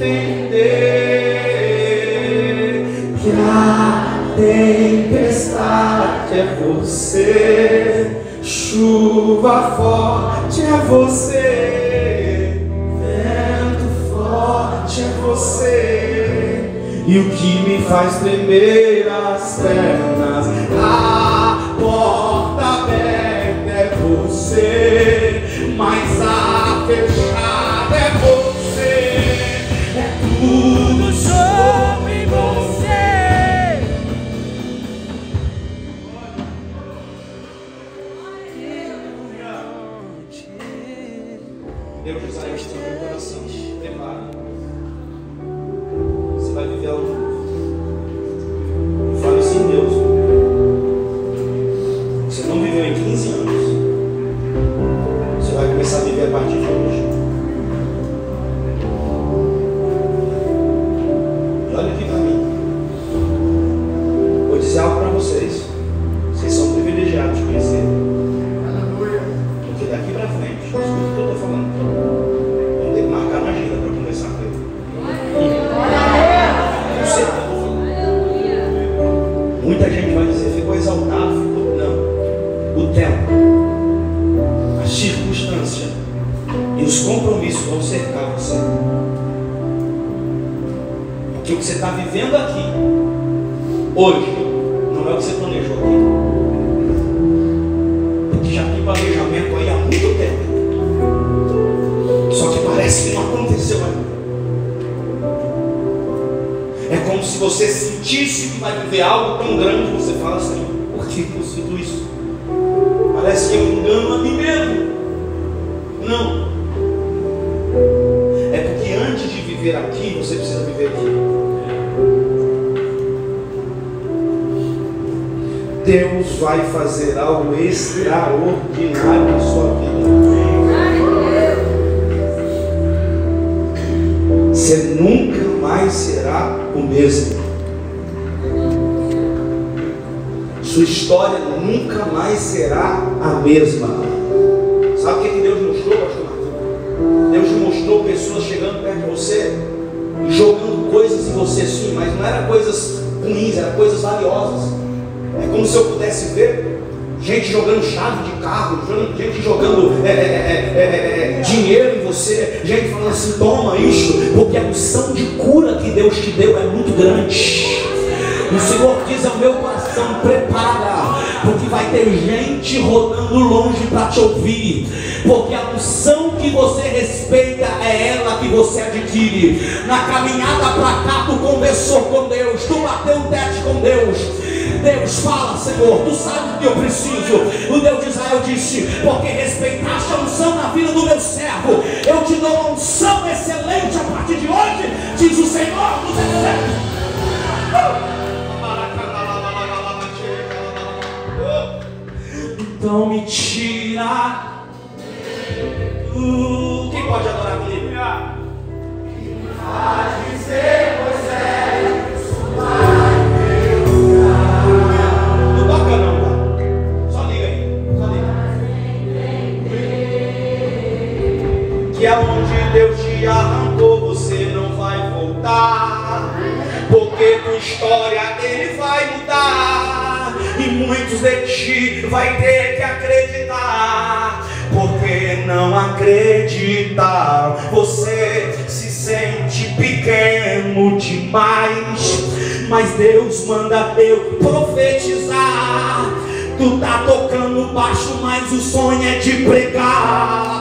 entender que a tempestade é você, chuva forte é você, vento forte é você, e o que me faz tremer as pernas, a porta aberta é você, mas a fechada é você, é tudo sobre você. Deus já está no meu coração. Prepara. Você vai viver algo novo. Eu falo isso em Deus. Você não viveu em 15 anos. Você vai começar a viver a partir de hoje. E olha aqui para mim. Vou dizer algo para vocês. Vocês são privilegiados de conhecer. Porque daqui para frente, escuta o que eu estou falando. Vamos ter que marcar uma agenda para conversar com ele. Eu sei o que eu estou falando. Muita gente vai dizer, ficou exaltado, ficou. Não. O tempo, a circunstância e os compromissos vão cercar você. Porque o que você está vivendo aqui, hoje, não é o que você planejou aqui. Porque já tem planejamento aí há muito tempo. Só que parece que não aconteceu ainda. É como se você sentisse que vai viver algo tão grande, você fala assim, por que eu sinto isso? Parece que eu engano a mim mesmo. Não. É porque antes de viver aqui, você precisa viver aqui. Deus vai fazer algo extraordinário na sua vida. Você nunca mais será o mesmo. Sua história nunca mais será a mesma. Sabe o que Deus mostrou, pastor Marcos? Deus mostrou pessoas chegando perto de você e jogando coisas em você assim, mas não eram coisas ruins, eram coisas valiosas. É como se eu pudesse ver gente jogando chave de carro, gente jogando dinheiro em você, gente falando assim, toma isso, porque a missão de cura que Deus te deu é muito grande. O Senhor diz ao meu coração, prepara, porque vai ter gente rodando longe para te ouvir, porque a unção que você respeita é ela que você adquire. Na caminhada para cá tu conversou com Deus, tu bateu um teste com Deus. Deus fala, Senhor, tu sabe o que eu preciso. O Deus de Israel disse, porque respeitaste a unção na vida do meu servo, eu te dou uma unção excelente a partir de hoje, diz o Senhor dos exércitos. Então me tira. Quem pode adorar comigo? Me faz dizer, Moisés, não toca não, tá? Só liga aí, só liga. Que aonde Deus te arrancou, você não vai voltar, porque tua história Ele vai mudar, e muitos de ti vai ter que acreditar, porque não acreditar, você se sente pequeno demais, mas Deus manda eu profetizar. Tu tá tocando baixo, mas o sonho é de pregar.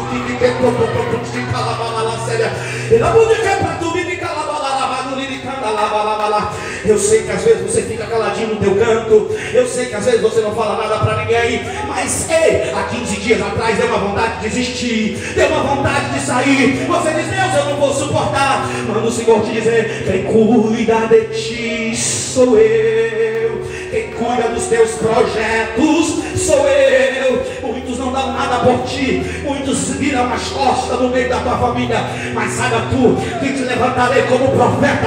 Eu sei que às vezes você fica caladinho no teu canto, eu sei que às vezes você não fala nada pra ninguém, mas ei, há 15 dias atrás deu uma vontade de desistir, deu uma vontade de sair. Você diz, Deus, eu não vou suportar. Manda o Senhor te dizer, quem cuida de ti sou eu, quem cuida dos teus projetos sou eu. Muitos não dão nada por ti, muitos viram as costas no meio da tua família, mas saiba tu que te levantarei como profeta.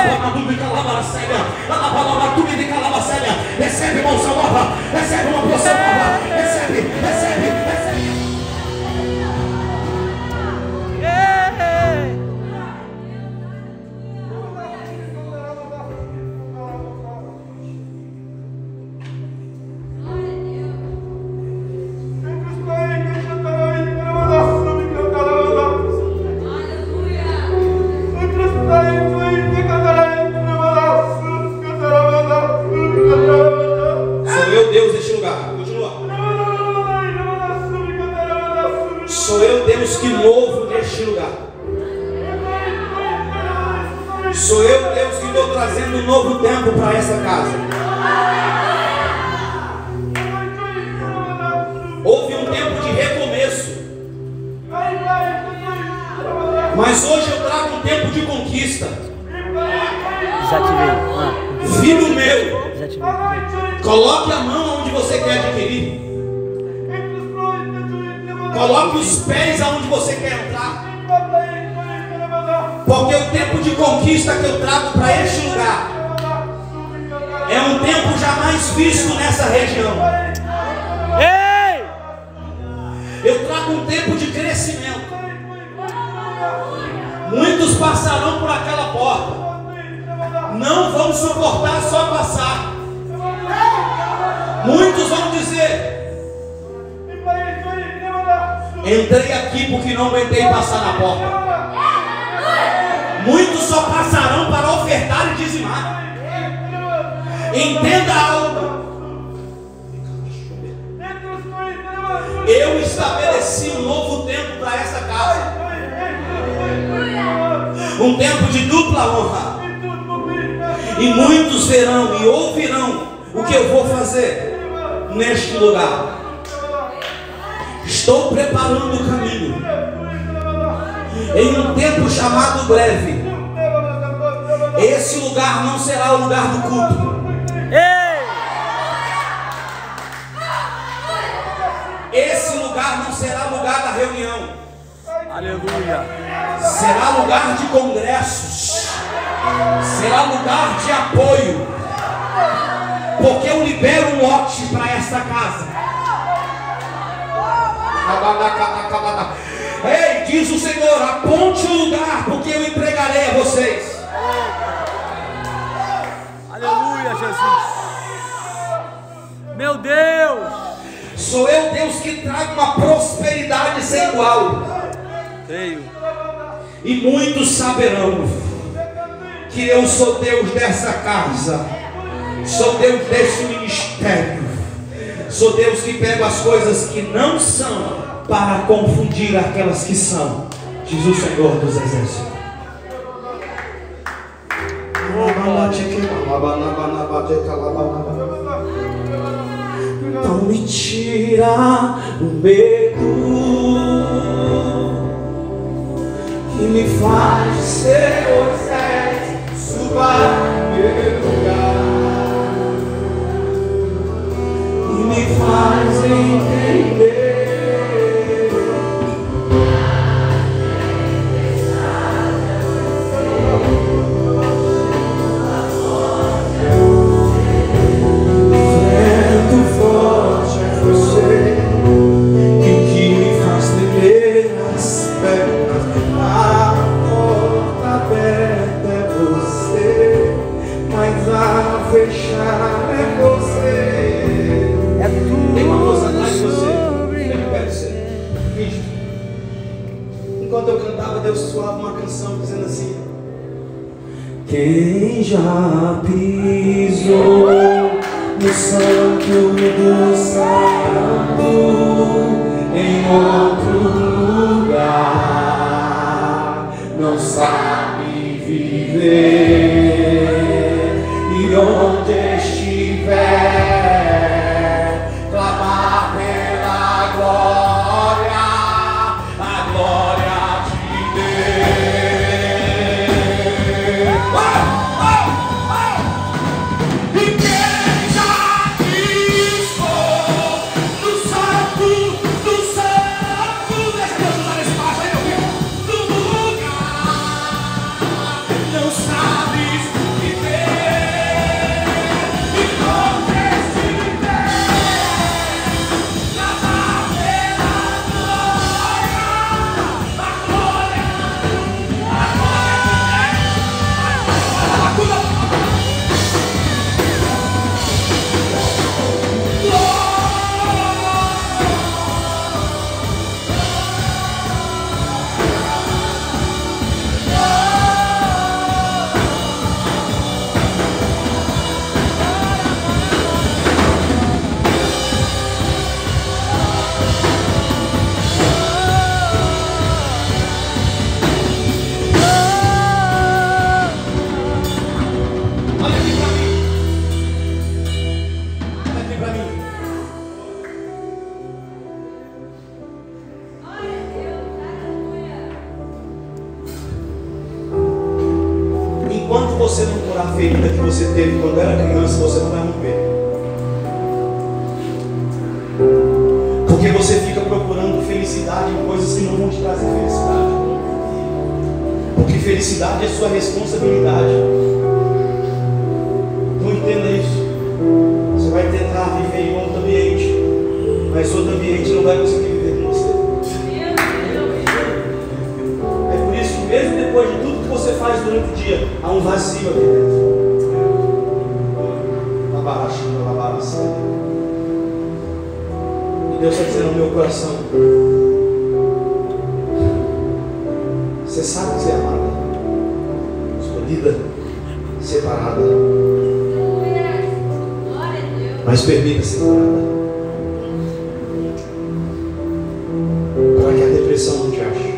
Recebe uma unção nova, recebe uma porção nova, recebe. Sou eu Deus que movo neste lugar. Sou eu Deus que estou trazendo um novo tempo para essa casa. Houve um tempo de recomeço, mas hoje eu trago um tempo de conquista. Desativei. Filho meu, Desativei. coloque a mão onde você quer adquirir. Coloque os pés aonde você quer entrar. Porque o tempo de conquista que eu trago para este lugar é um tempo jamais visto nessa região. Ei! Eu trago um tempo de crescimento. Muitos passarão por aquela porta, não vão suportar só passar. Muitos vão dizer: entrei aqui porque não aguentei passar na porta. Muitos só passarão para ofertar e dizimar. Entenda algo. Eu estabeleci um novo tempo para essa casa. Um tempo de dupla honra. E muitos verão e ouvirão o que eu vou fazer neste lugar. Estou preparando o caminho. Em um tempo chamado breve, esse lugar não será o lugar do culto. Esse lugar não será lugar da reunião. Aleluia. Será lugar de congressos. Será lugar de apoio. Porque eu libero um lote para esta casa. Ei, diz o Senhor, aponte o lugar, porque eu entregarei a vocês. Aleluia, Jesus. Meu Deus. Sou eu Deus que trago uma prosperidade sem igual. Creio. E muitos saberão que eu sou Deus dessa casa. Sou Deus desse ministério. Sou Deus que pega as coisas que não são para confundir aquelas que são, diz o Senhor dos Exércitos. Então me tira o medo que me faz ser Moisés, suba meu lugar e me faz entender. Deus soava uma canção dizendo assim: quem já pisou no santo do santo em outro lugar não sabe viver, e onde estiver clamar pela glória, a glória. Do enquanto você não curar a ferida que você teve quando era criança, você não vai romper. Porque você fica procurando felicidade em coisas que não vão te trazer felicidade. Porque felicidade é sua responsabilidade. Então entenda isso. Você vai tentar viver em outro ambiente, mas outro ambiente não vai conseguir viver com você. É por isso que mesmo depois de tudo que você faz durante o dia, há um vazio aqui dentro. E Deus está dizendo no meu coração: você sabe que você é amada, escolhida, separada, mas permita ser curada, para que a depressão não te ache,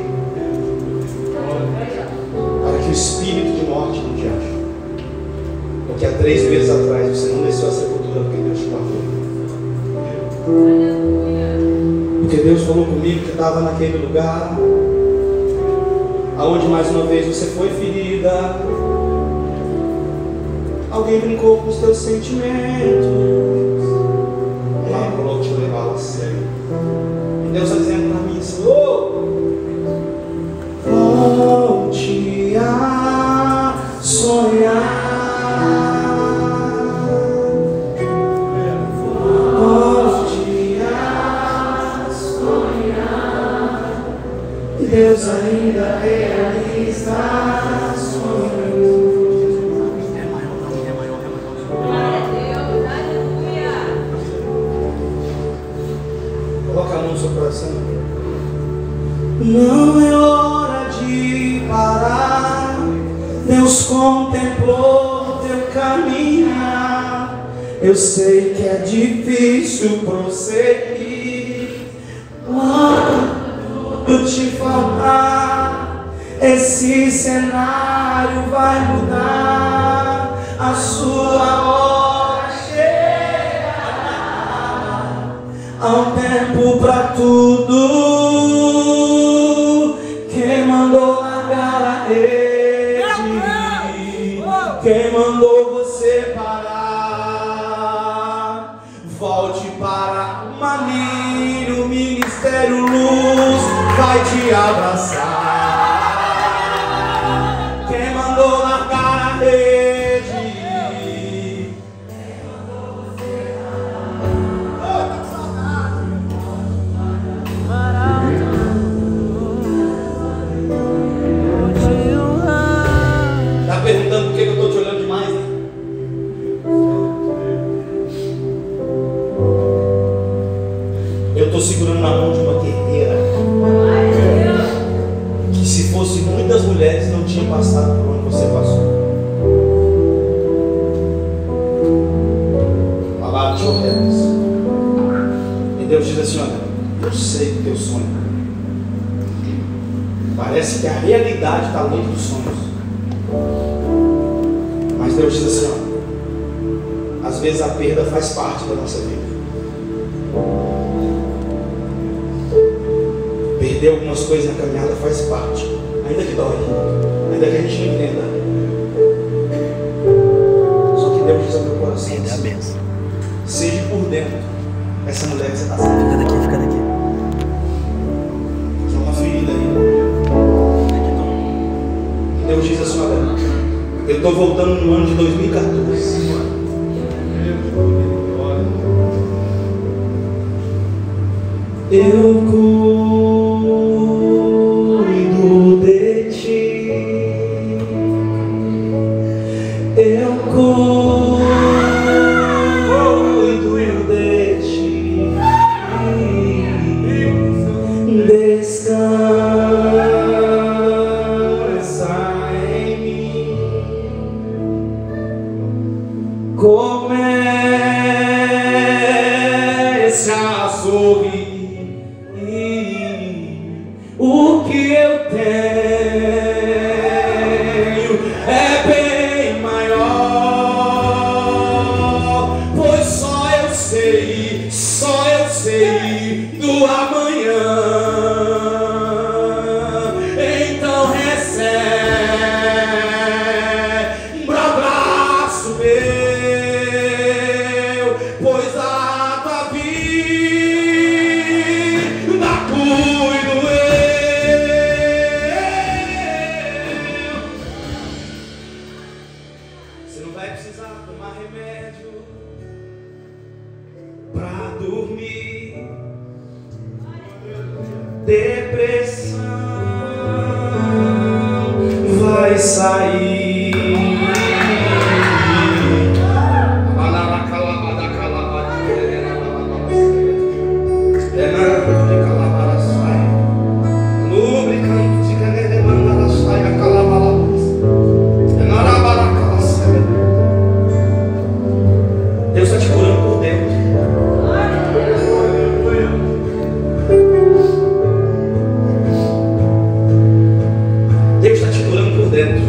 para que o espírito de morte não te ache, porque há 3 meses atrás você não desceu a sepultura porque Deus te guardou. Porque Deus falou comigo que estava naquele lugar aonde mais uma vez você foi ferida. Alguém brincou com os teus sentimentos. Lá falou que te levava a sério. E Deus está dizendo para mim assim: volte a sonhar. Deus ainda realiza sonhos. Glória a Deus, aleluia. Coloca a mão no seu coração. Não é hora de parar. Deus contemplou teu caminhar. Eu sei que é difícil prosseguir. Quando te faltar, esse cenário vai mudar. A sua hora chegará. Há um tempo para tudo. Quem mandou largar a rede? Quem mandou você parar? Volte para o maninho, Ministério Luz vai te abraçar. Quem mandou largar a rede? Quem mandou você parar? Tá perguntando por que eu tô te olhando demais, né? Eu tô segurando na mão de uma guerreira que, se fosse muitas mulheres, não tinha passado por onde você passou. Palavra de ofertas. E Deus diz assim: olha, eu sei do teu sonho. Parece que a realidade está longe dos sonhos. Mas Deus diz assim: olha, às vezes a perda faz parte da nossa vida. Perder algumas coisas na caminhada faz parte, ainda que dói, ainda que a gente não entenda. Só que Deus diz ao meu coração assim: seja por dentro essa mulher que você está sendo. Fica daqui, fica daqui. Que é uma ferida ainda. E Deus diz assim: olha, eu estou voltando no ano de 2014. Eu cuido de ti, eu cuido de ti, descansa em mim, comece a sorrir. O que eu tenho é bem maior, pois só eu sei do amanhã. Então recebe vai precisar tomar remédio pra dormir. Depressão vai sair. Deus está te curando por dentro. Deus está te curando por dentro.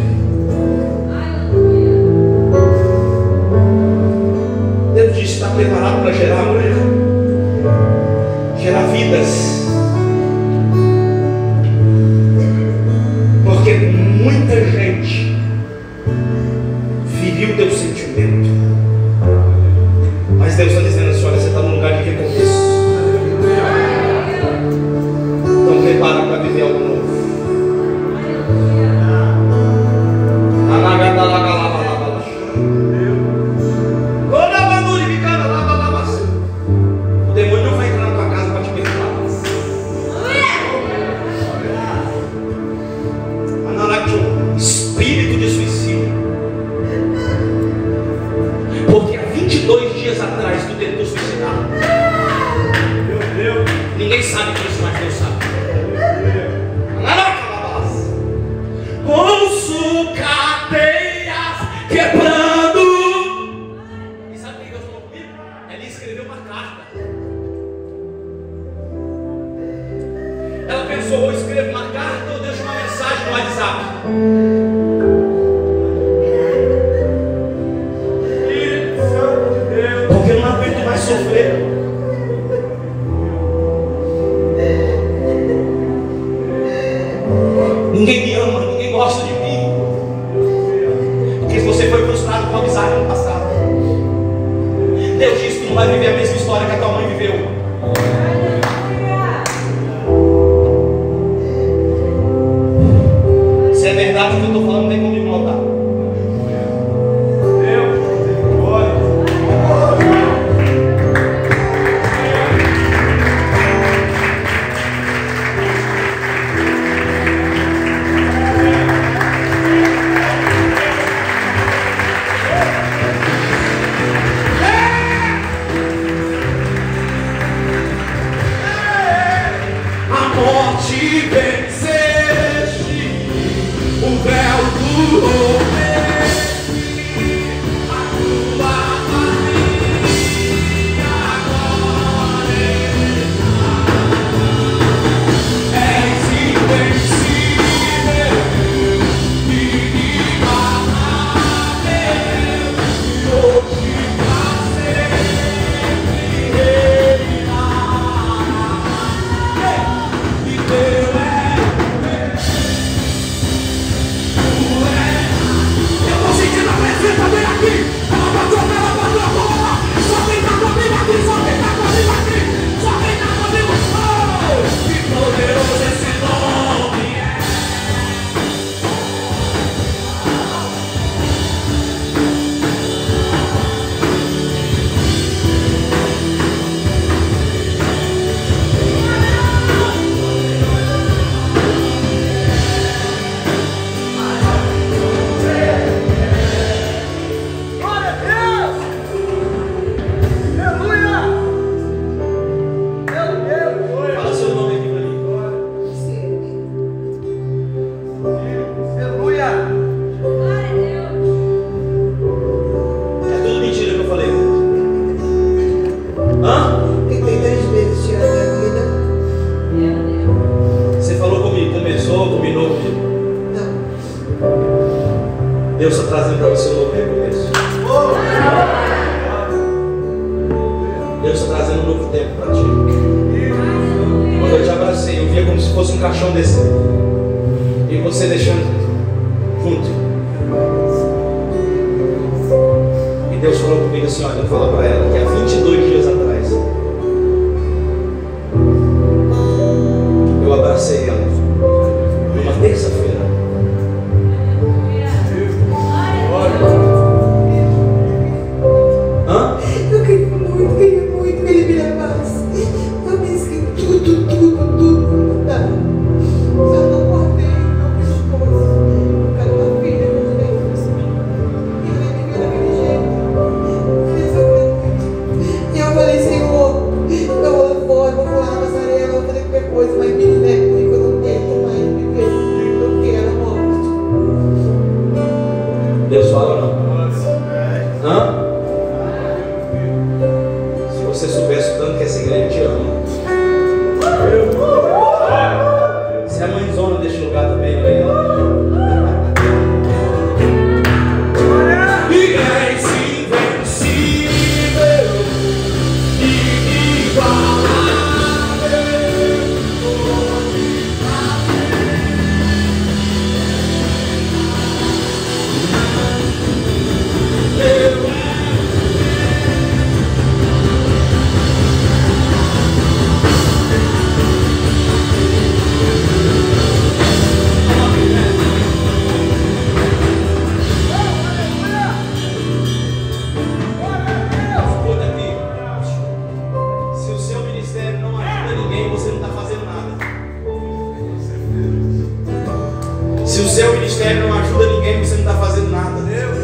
Deus diz que está preparado para gerar mulher, gerar vidas. Porque muita gente feriu teu sentimento. Mas Deus está dizendo assim: olha, você está num lugar de recomeço. Então prepara para viver algo novo. O demônio não vai entrar na tua casa para te perturbar. Espírito de suicídio. Porque há 22 dias atrás tu tentou suicidar. Ninguém sabe disso, mas Deus sabe. Ouço cadeias quebrando. E sabe o que Deus falou comigo? Ele escreveu uma carta. Ela pensou: ou escrevo uma carta ou deixo uma mensagem no WhatsApp. Porque eu não aguento mais sofrer. Ninguém me ama, ninguém gosta de mim. Porque você foi frustrado com a amizade no passado. Deus disse que tu não vai viver a mesma história que a tua mãe viveu. Se é verdade o que eu estou falando, vem comigo no altar. Deus está trazendo para você um novo recomeço. Deus está trazendo um novo tempo para ti. Quando eu te abracei, eu via como se fosse um caixão descendo e você deixando junto. E Deus falou comigo assim: olha, fala para ela que há 22 dias atrás eu abracei ela numa terça-feira. Deus fala não? Hã? Se você soubesse o tanto que essa igreja te ama. Se a mãezona deste lugar também, né? E é invencível, se o seu ministério não ajuda ninguém, você não está fazendo nada.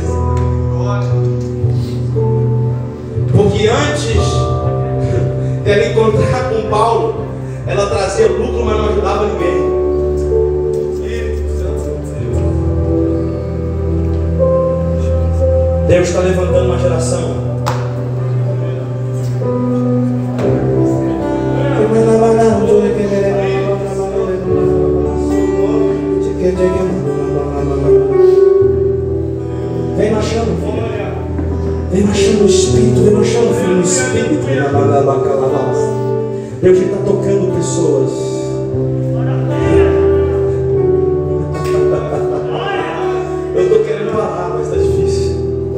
Porque antes dela encontrar com Paulo, ela trazia lucro, mas não ajudava ninguém. Deus está levantando uma geração. Vem marchando, filho. Vem marchando no Espírito, vem marchando, filho, no Espírito. Deus está tocando pessoas. Eu estou querendo parar, mas está difícil.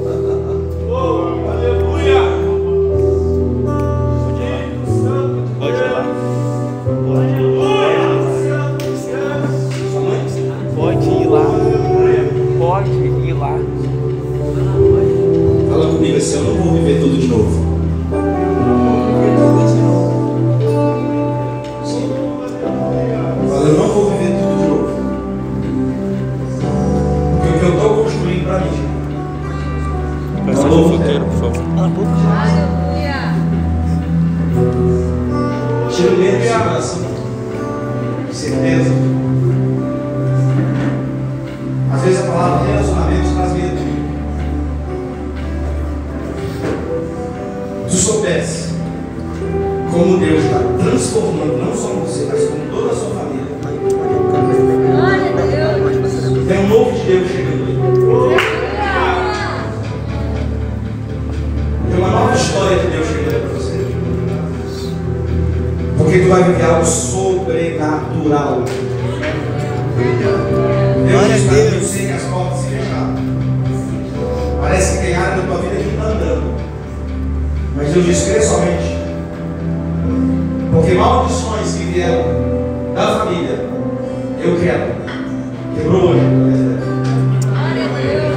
Aleluia! Pode ir lá. Pode ir lá. Pode ir lá. Fala comigo assim, eu não vou viver tudo de novo. Fala, eu não vou viver tudo de novo. Porque o que eu estou construindo para mim. Peça no roteiro, por favor. Aleluia. Tira o medo de coração. Certeza. Às vezes a palavra relacionamento traz medo. Tu soubesse como Deus está transformando não só você, mas como toda a sua família. Glória a Deus. Tem um novo de Deus chegando aí. Tem uma nova história de Deus chegando para você. Porque tu vai viver algo sobrenatural. Deus diz para mim, eu sei que as portas se fecharam. Parece que tem área da tua vida que não está andando. Mas Deus diz, crê somente. Porque maldições que vieram da família, eu quero. Quebrou hoje. Glória a Deus.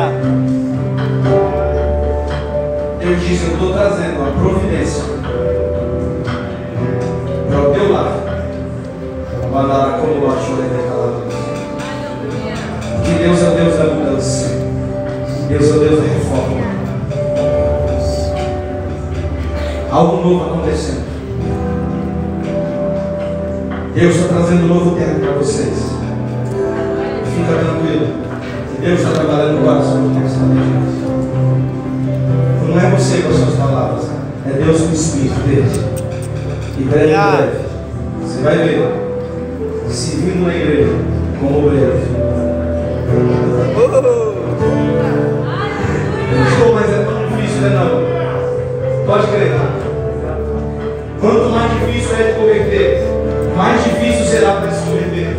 Deus diz, eu estou trazendo a providência para o teu lar. Mandará como o porque Deus é o Deus da mudança. Deus é o Deus da reforma. Algo novo acontecendo. Deus está trazendo um novo tempo para vocês. Fica tranquilo. Deus está trabalhando no coração do nosso Deus. Não é você com as suas palavras. É Deus com o Espírito dele. E breve, você vai ver. Se vindo na igreja como obreiro. Estou, mas é tão difícil, né? Não. Pode crer. Quanto mais difícil é de converter, mais difícil será para se converter.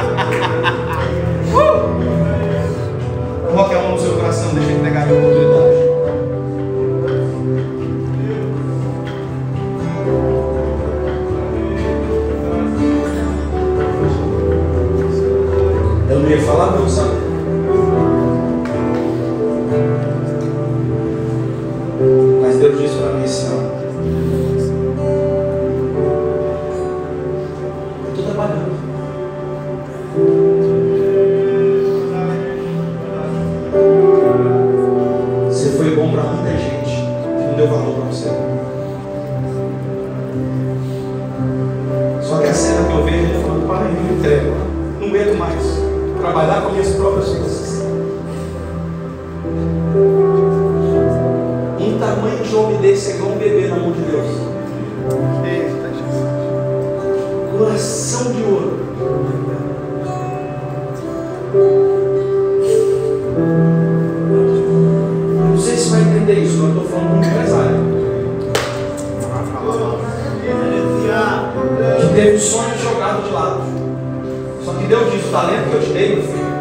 Coloque a mão no seu coração, deixa eu entregar a minha oportunidade. Eu não ia falar não, sabe? Mas Deus disse para mim assim, ó. Eu estou trabalhando. Você foi bom para muita gente que não deu valor para você. Só que a cena que eu vejo ele falando, pai, eu não entrego, não aguento mais trabalhar com minhas próprias coisas. Não sei se vai entender isso, mas eu estou falando com um empresário que teve o sonho jogado de lado. Só que Deus diz: o talento que eu te dei, meu filho,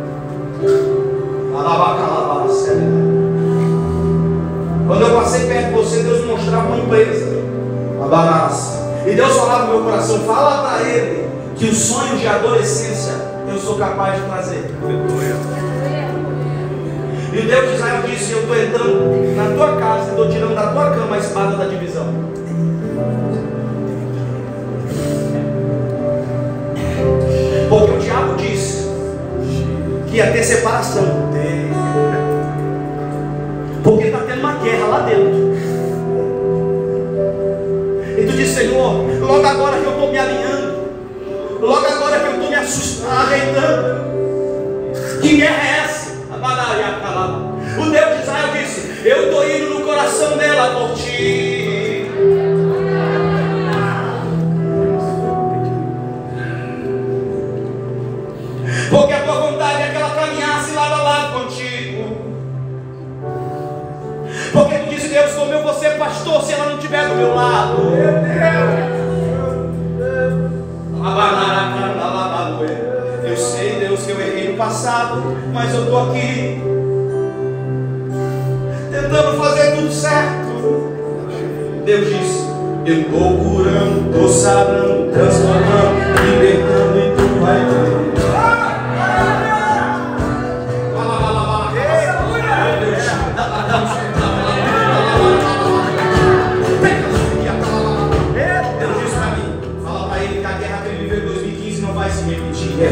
quando eu passei perto de você, Deus mostrava uma empresa, a Baraça. E Deus falava no meu coração: fala para ele que o sonho de adolescência eu sou capaz de trazer. E o Deus de Israel disse: eu estou entrando na tua casa e estou tirando da tua cama a espada da divisão. Porque o diabo disse que ia ter separação. Porque está tendo uma guerra lá dentro. E tu diz: Senhor, logo agora que eu estou me alinhando, logo agora que eu estou me ajeitando, que guerra é essa? O Deus de Israel disse: eu estou indo no coração dela por ti. Porque a tua vontade é que ela caminhasse lado a lado contigo. Porque tu disse: Deus, como eu vou ser pastor se ela não estiver do meu lado? Eu sei, Deus, que eu errei no passado, mas eu estou aqui tentando fazer tudo certo. Deus disse: eu estou curando, estou sarando, transformando, libertando, e tu vai ver. Deus disse para mim: fala para ele que a guerra que ele viveu em 2015 não vai se repetir. Eu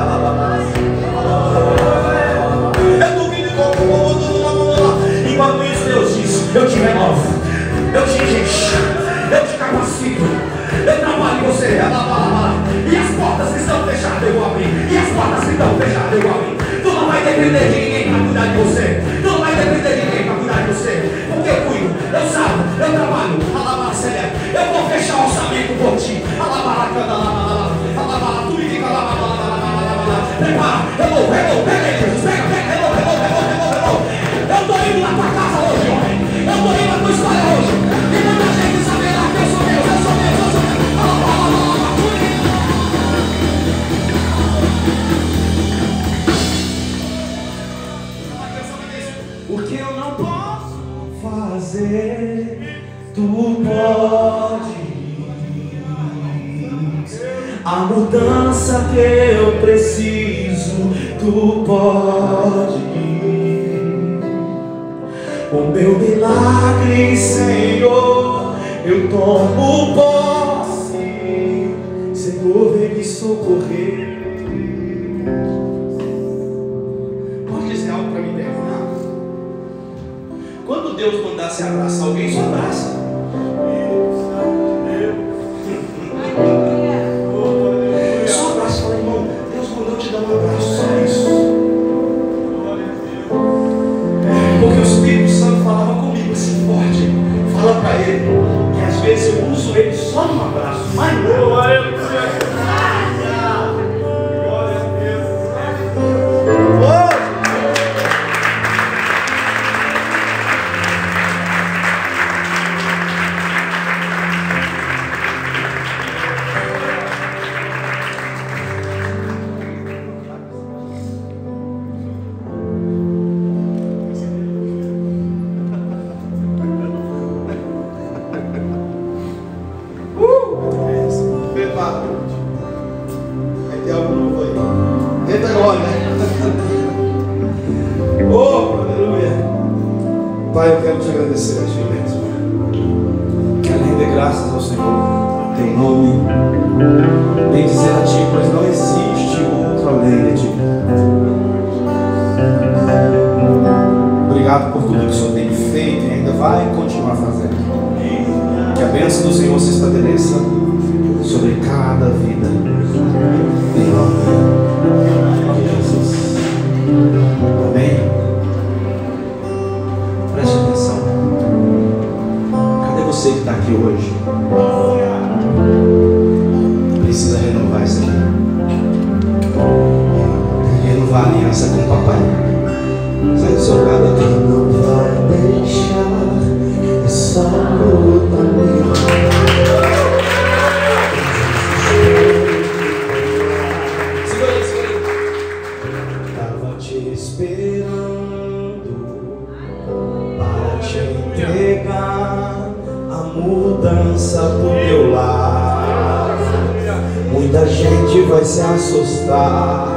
estou vindo enquanto isso, Deus disse: eu te renovo, eu te encho, eu te capacito, eu trabalho em você. E as portas que estão fechadas eu vou abrir, e as portas que estão fechadas eu vou abrir. Tu não vai depender de ninguém para cuidar de você, tu não vai depender de ninguém para cuidar de você, porque eu cuido, eu salvo, eu trabalho. Eu vou fechar o orçamento por ti. Prepara, hello, pega aí, Jesus, pega, hello. Eu estou indo na tua casa hoje, homem. Eu estou indo na tua história hoje. E muita gente saberá que eu sou Deus. O que eu não posso fazer, tu pode. A mudança que eu preciso, tu pode. O meu milagre, Senhor, eu tomo posse. Senhor, vem me socorrer. Pode dizer algo para mim terminar? Quando Deus mandasse abraçar alguém, só abraça. Só abraça, fala: irmão, Deus mandou te dar um abraço, só isso. Porque o Espírito Santo falava comigo assim forte. Fala para ele que às vezes eu uso ele só num abraço, mas não. Vai ter algo novo aí. Eita glória. Oh, aleluia. Pai, eu quero te agradecer a ti mesmo. Quero render graças ao Senhor, teu nome. Bem dizer a ti, pois não existe outro além de ti. Obrigado por tudo que o Senhor tem feito e ainda vai continuar fazendo. Que a bênção do Senhor se estabeleça sobre cada vida, em nome de Jesus. Amém? Preste atenção. Cadê você que está aqui hoje? Precisa renovar isso aqui. Renovar a aliança com o papai. seu lugar daqui. Não vai deixar essa luta me Segura aí. Tava te esperando para te entregar a mudança do teu lar. Muita gente vai se assustar.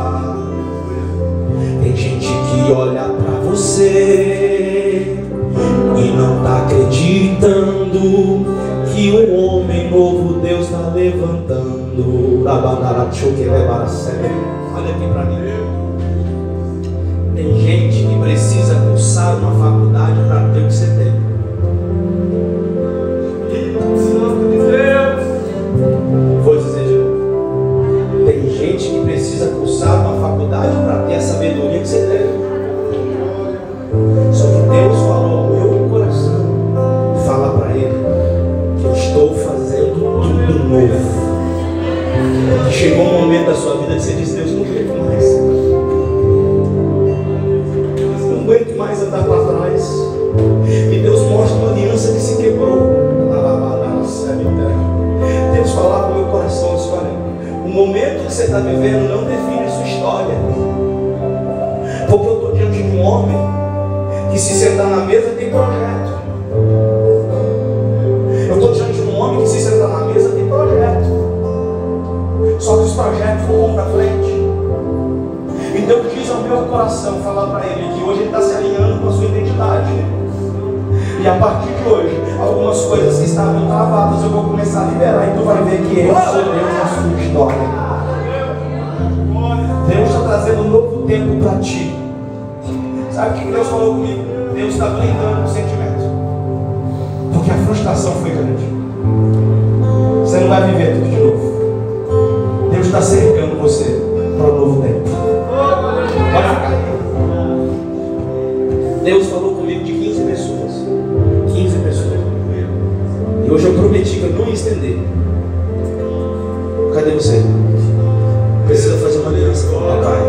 Tem gente que olha pra você e não tá acreditando que o homem novo Deus tá levantando. Olha aqui pra mim. Tem gente que precisa cursar uma faculdade para ter o que você tem. Vou dizer de novo. Tem gente que precisa cursar uma faculdade para ter a sabedoria que você tem. Só que Deus falou ao meu coração. Fala para ele que eu estou fazendo tudo novo. Que chegou um momento da sua vida que você disse: Deus, não aguento mais. Não aguento mais andar para trás. E Deus mostra uma aliança que se quebrou. Deus falava no meu coração: olha, o momento que você está vivendo não define a sua história. Porque eu estou diante de um homem que, se sentar na mesa, tem projeto. Eu estou diante de um homem que, se sentar na mesa, tem projeto. Só que os projetos não vão para frente. E Deus diz ao meu coração, falar para ele que hoje ele está se alinhando com a sua identidade. E a partir de hoje, algumas coisas que estavam travadas eu vou começar a liberar. E tu vai ver que eu sou Deus na sua história. Deus está trazendo um novo tempo para ti. Sabe o que Deus falou comigo? Deus está blindando o sentimento. Porque a frustração foi grande. Você não vai viver tudo de novo. Deus está cercando você para um novo tempo. Olha cá. Deus falou comigo de 15 pessoas. 15 pessoas. E hoje eu prometi que eu não ia estender. Cadê você? Precisa fazer uma aliança com o papai.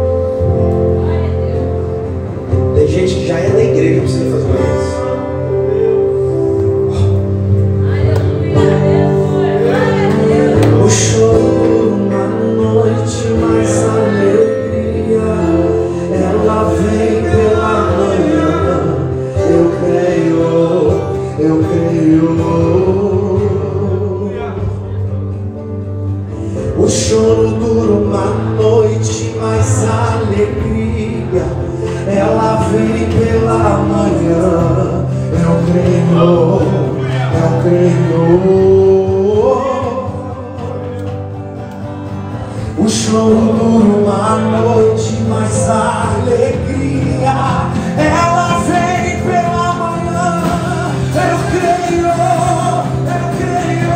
Tem gente que já é da igreja, precisa fazer uma aliança. O choro uma noite, mas a alegria ela vem pela manhã. Eu creio, eu creio. O choro dura uma noite, mas a alegria ela vem pela manhã. Eu creio, eu creio. O choro dura uma noite, mas a alegria ela vem pela manhã. Eu creio, eu creio.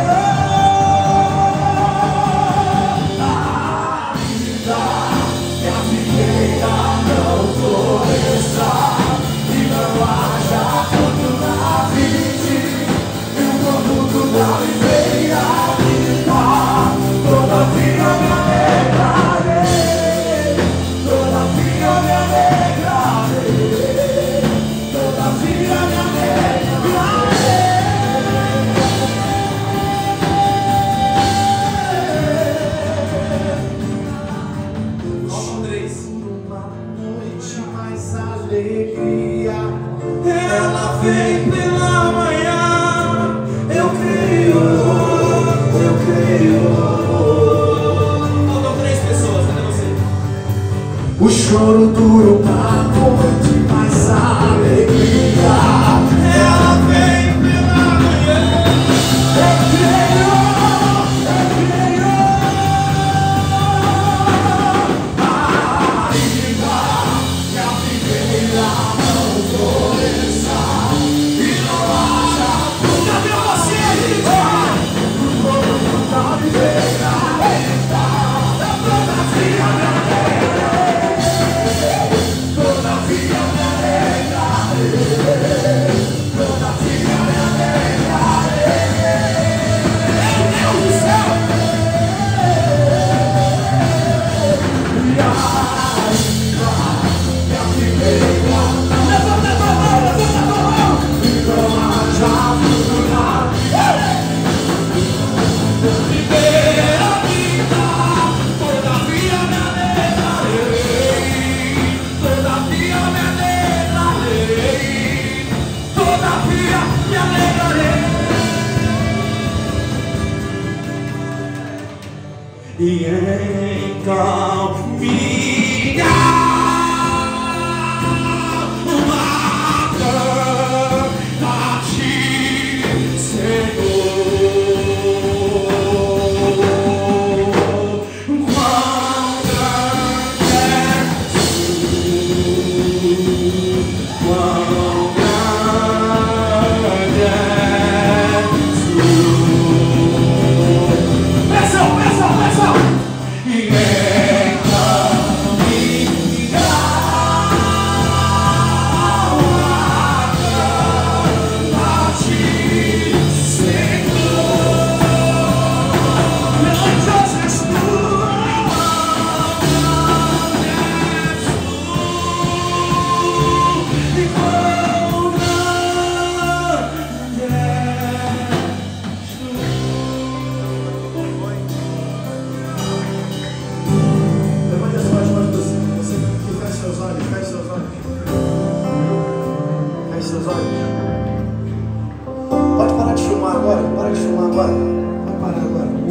Ainda que a figueira não floresça e não haja fruto na vide, e o produto da videira vida, todavia me alegrarei, todavia me alegrarei, todavia me alegrarei. Vamos, 3. Uma noite, mais alegria ela vem pela manhã. Eu creio, eu creio. Faltam 3 pessoas, cadê você? O choro dura uma noite, mas a alegria ela vem pela manhã. Eu creio, eu creio. Ainda que a figueira não floresça e não haja fruto. Cadê você, o fruto da videira vida, todavia me alegrarei, todavia me alegrarei, todavia me alegrarei. Meu Deus do céu! E ainda que a figueira Pode parar de filmar agora. Para de filmar agora. Vai parar agora.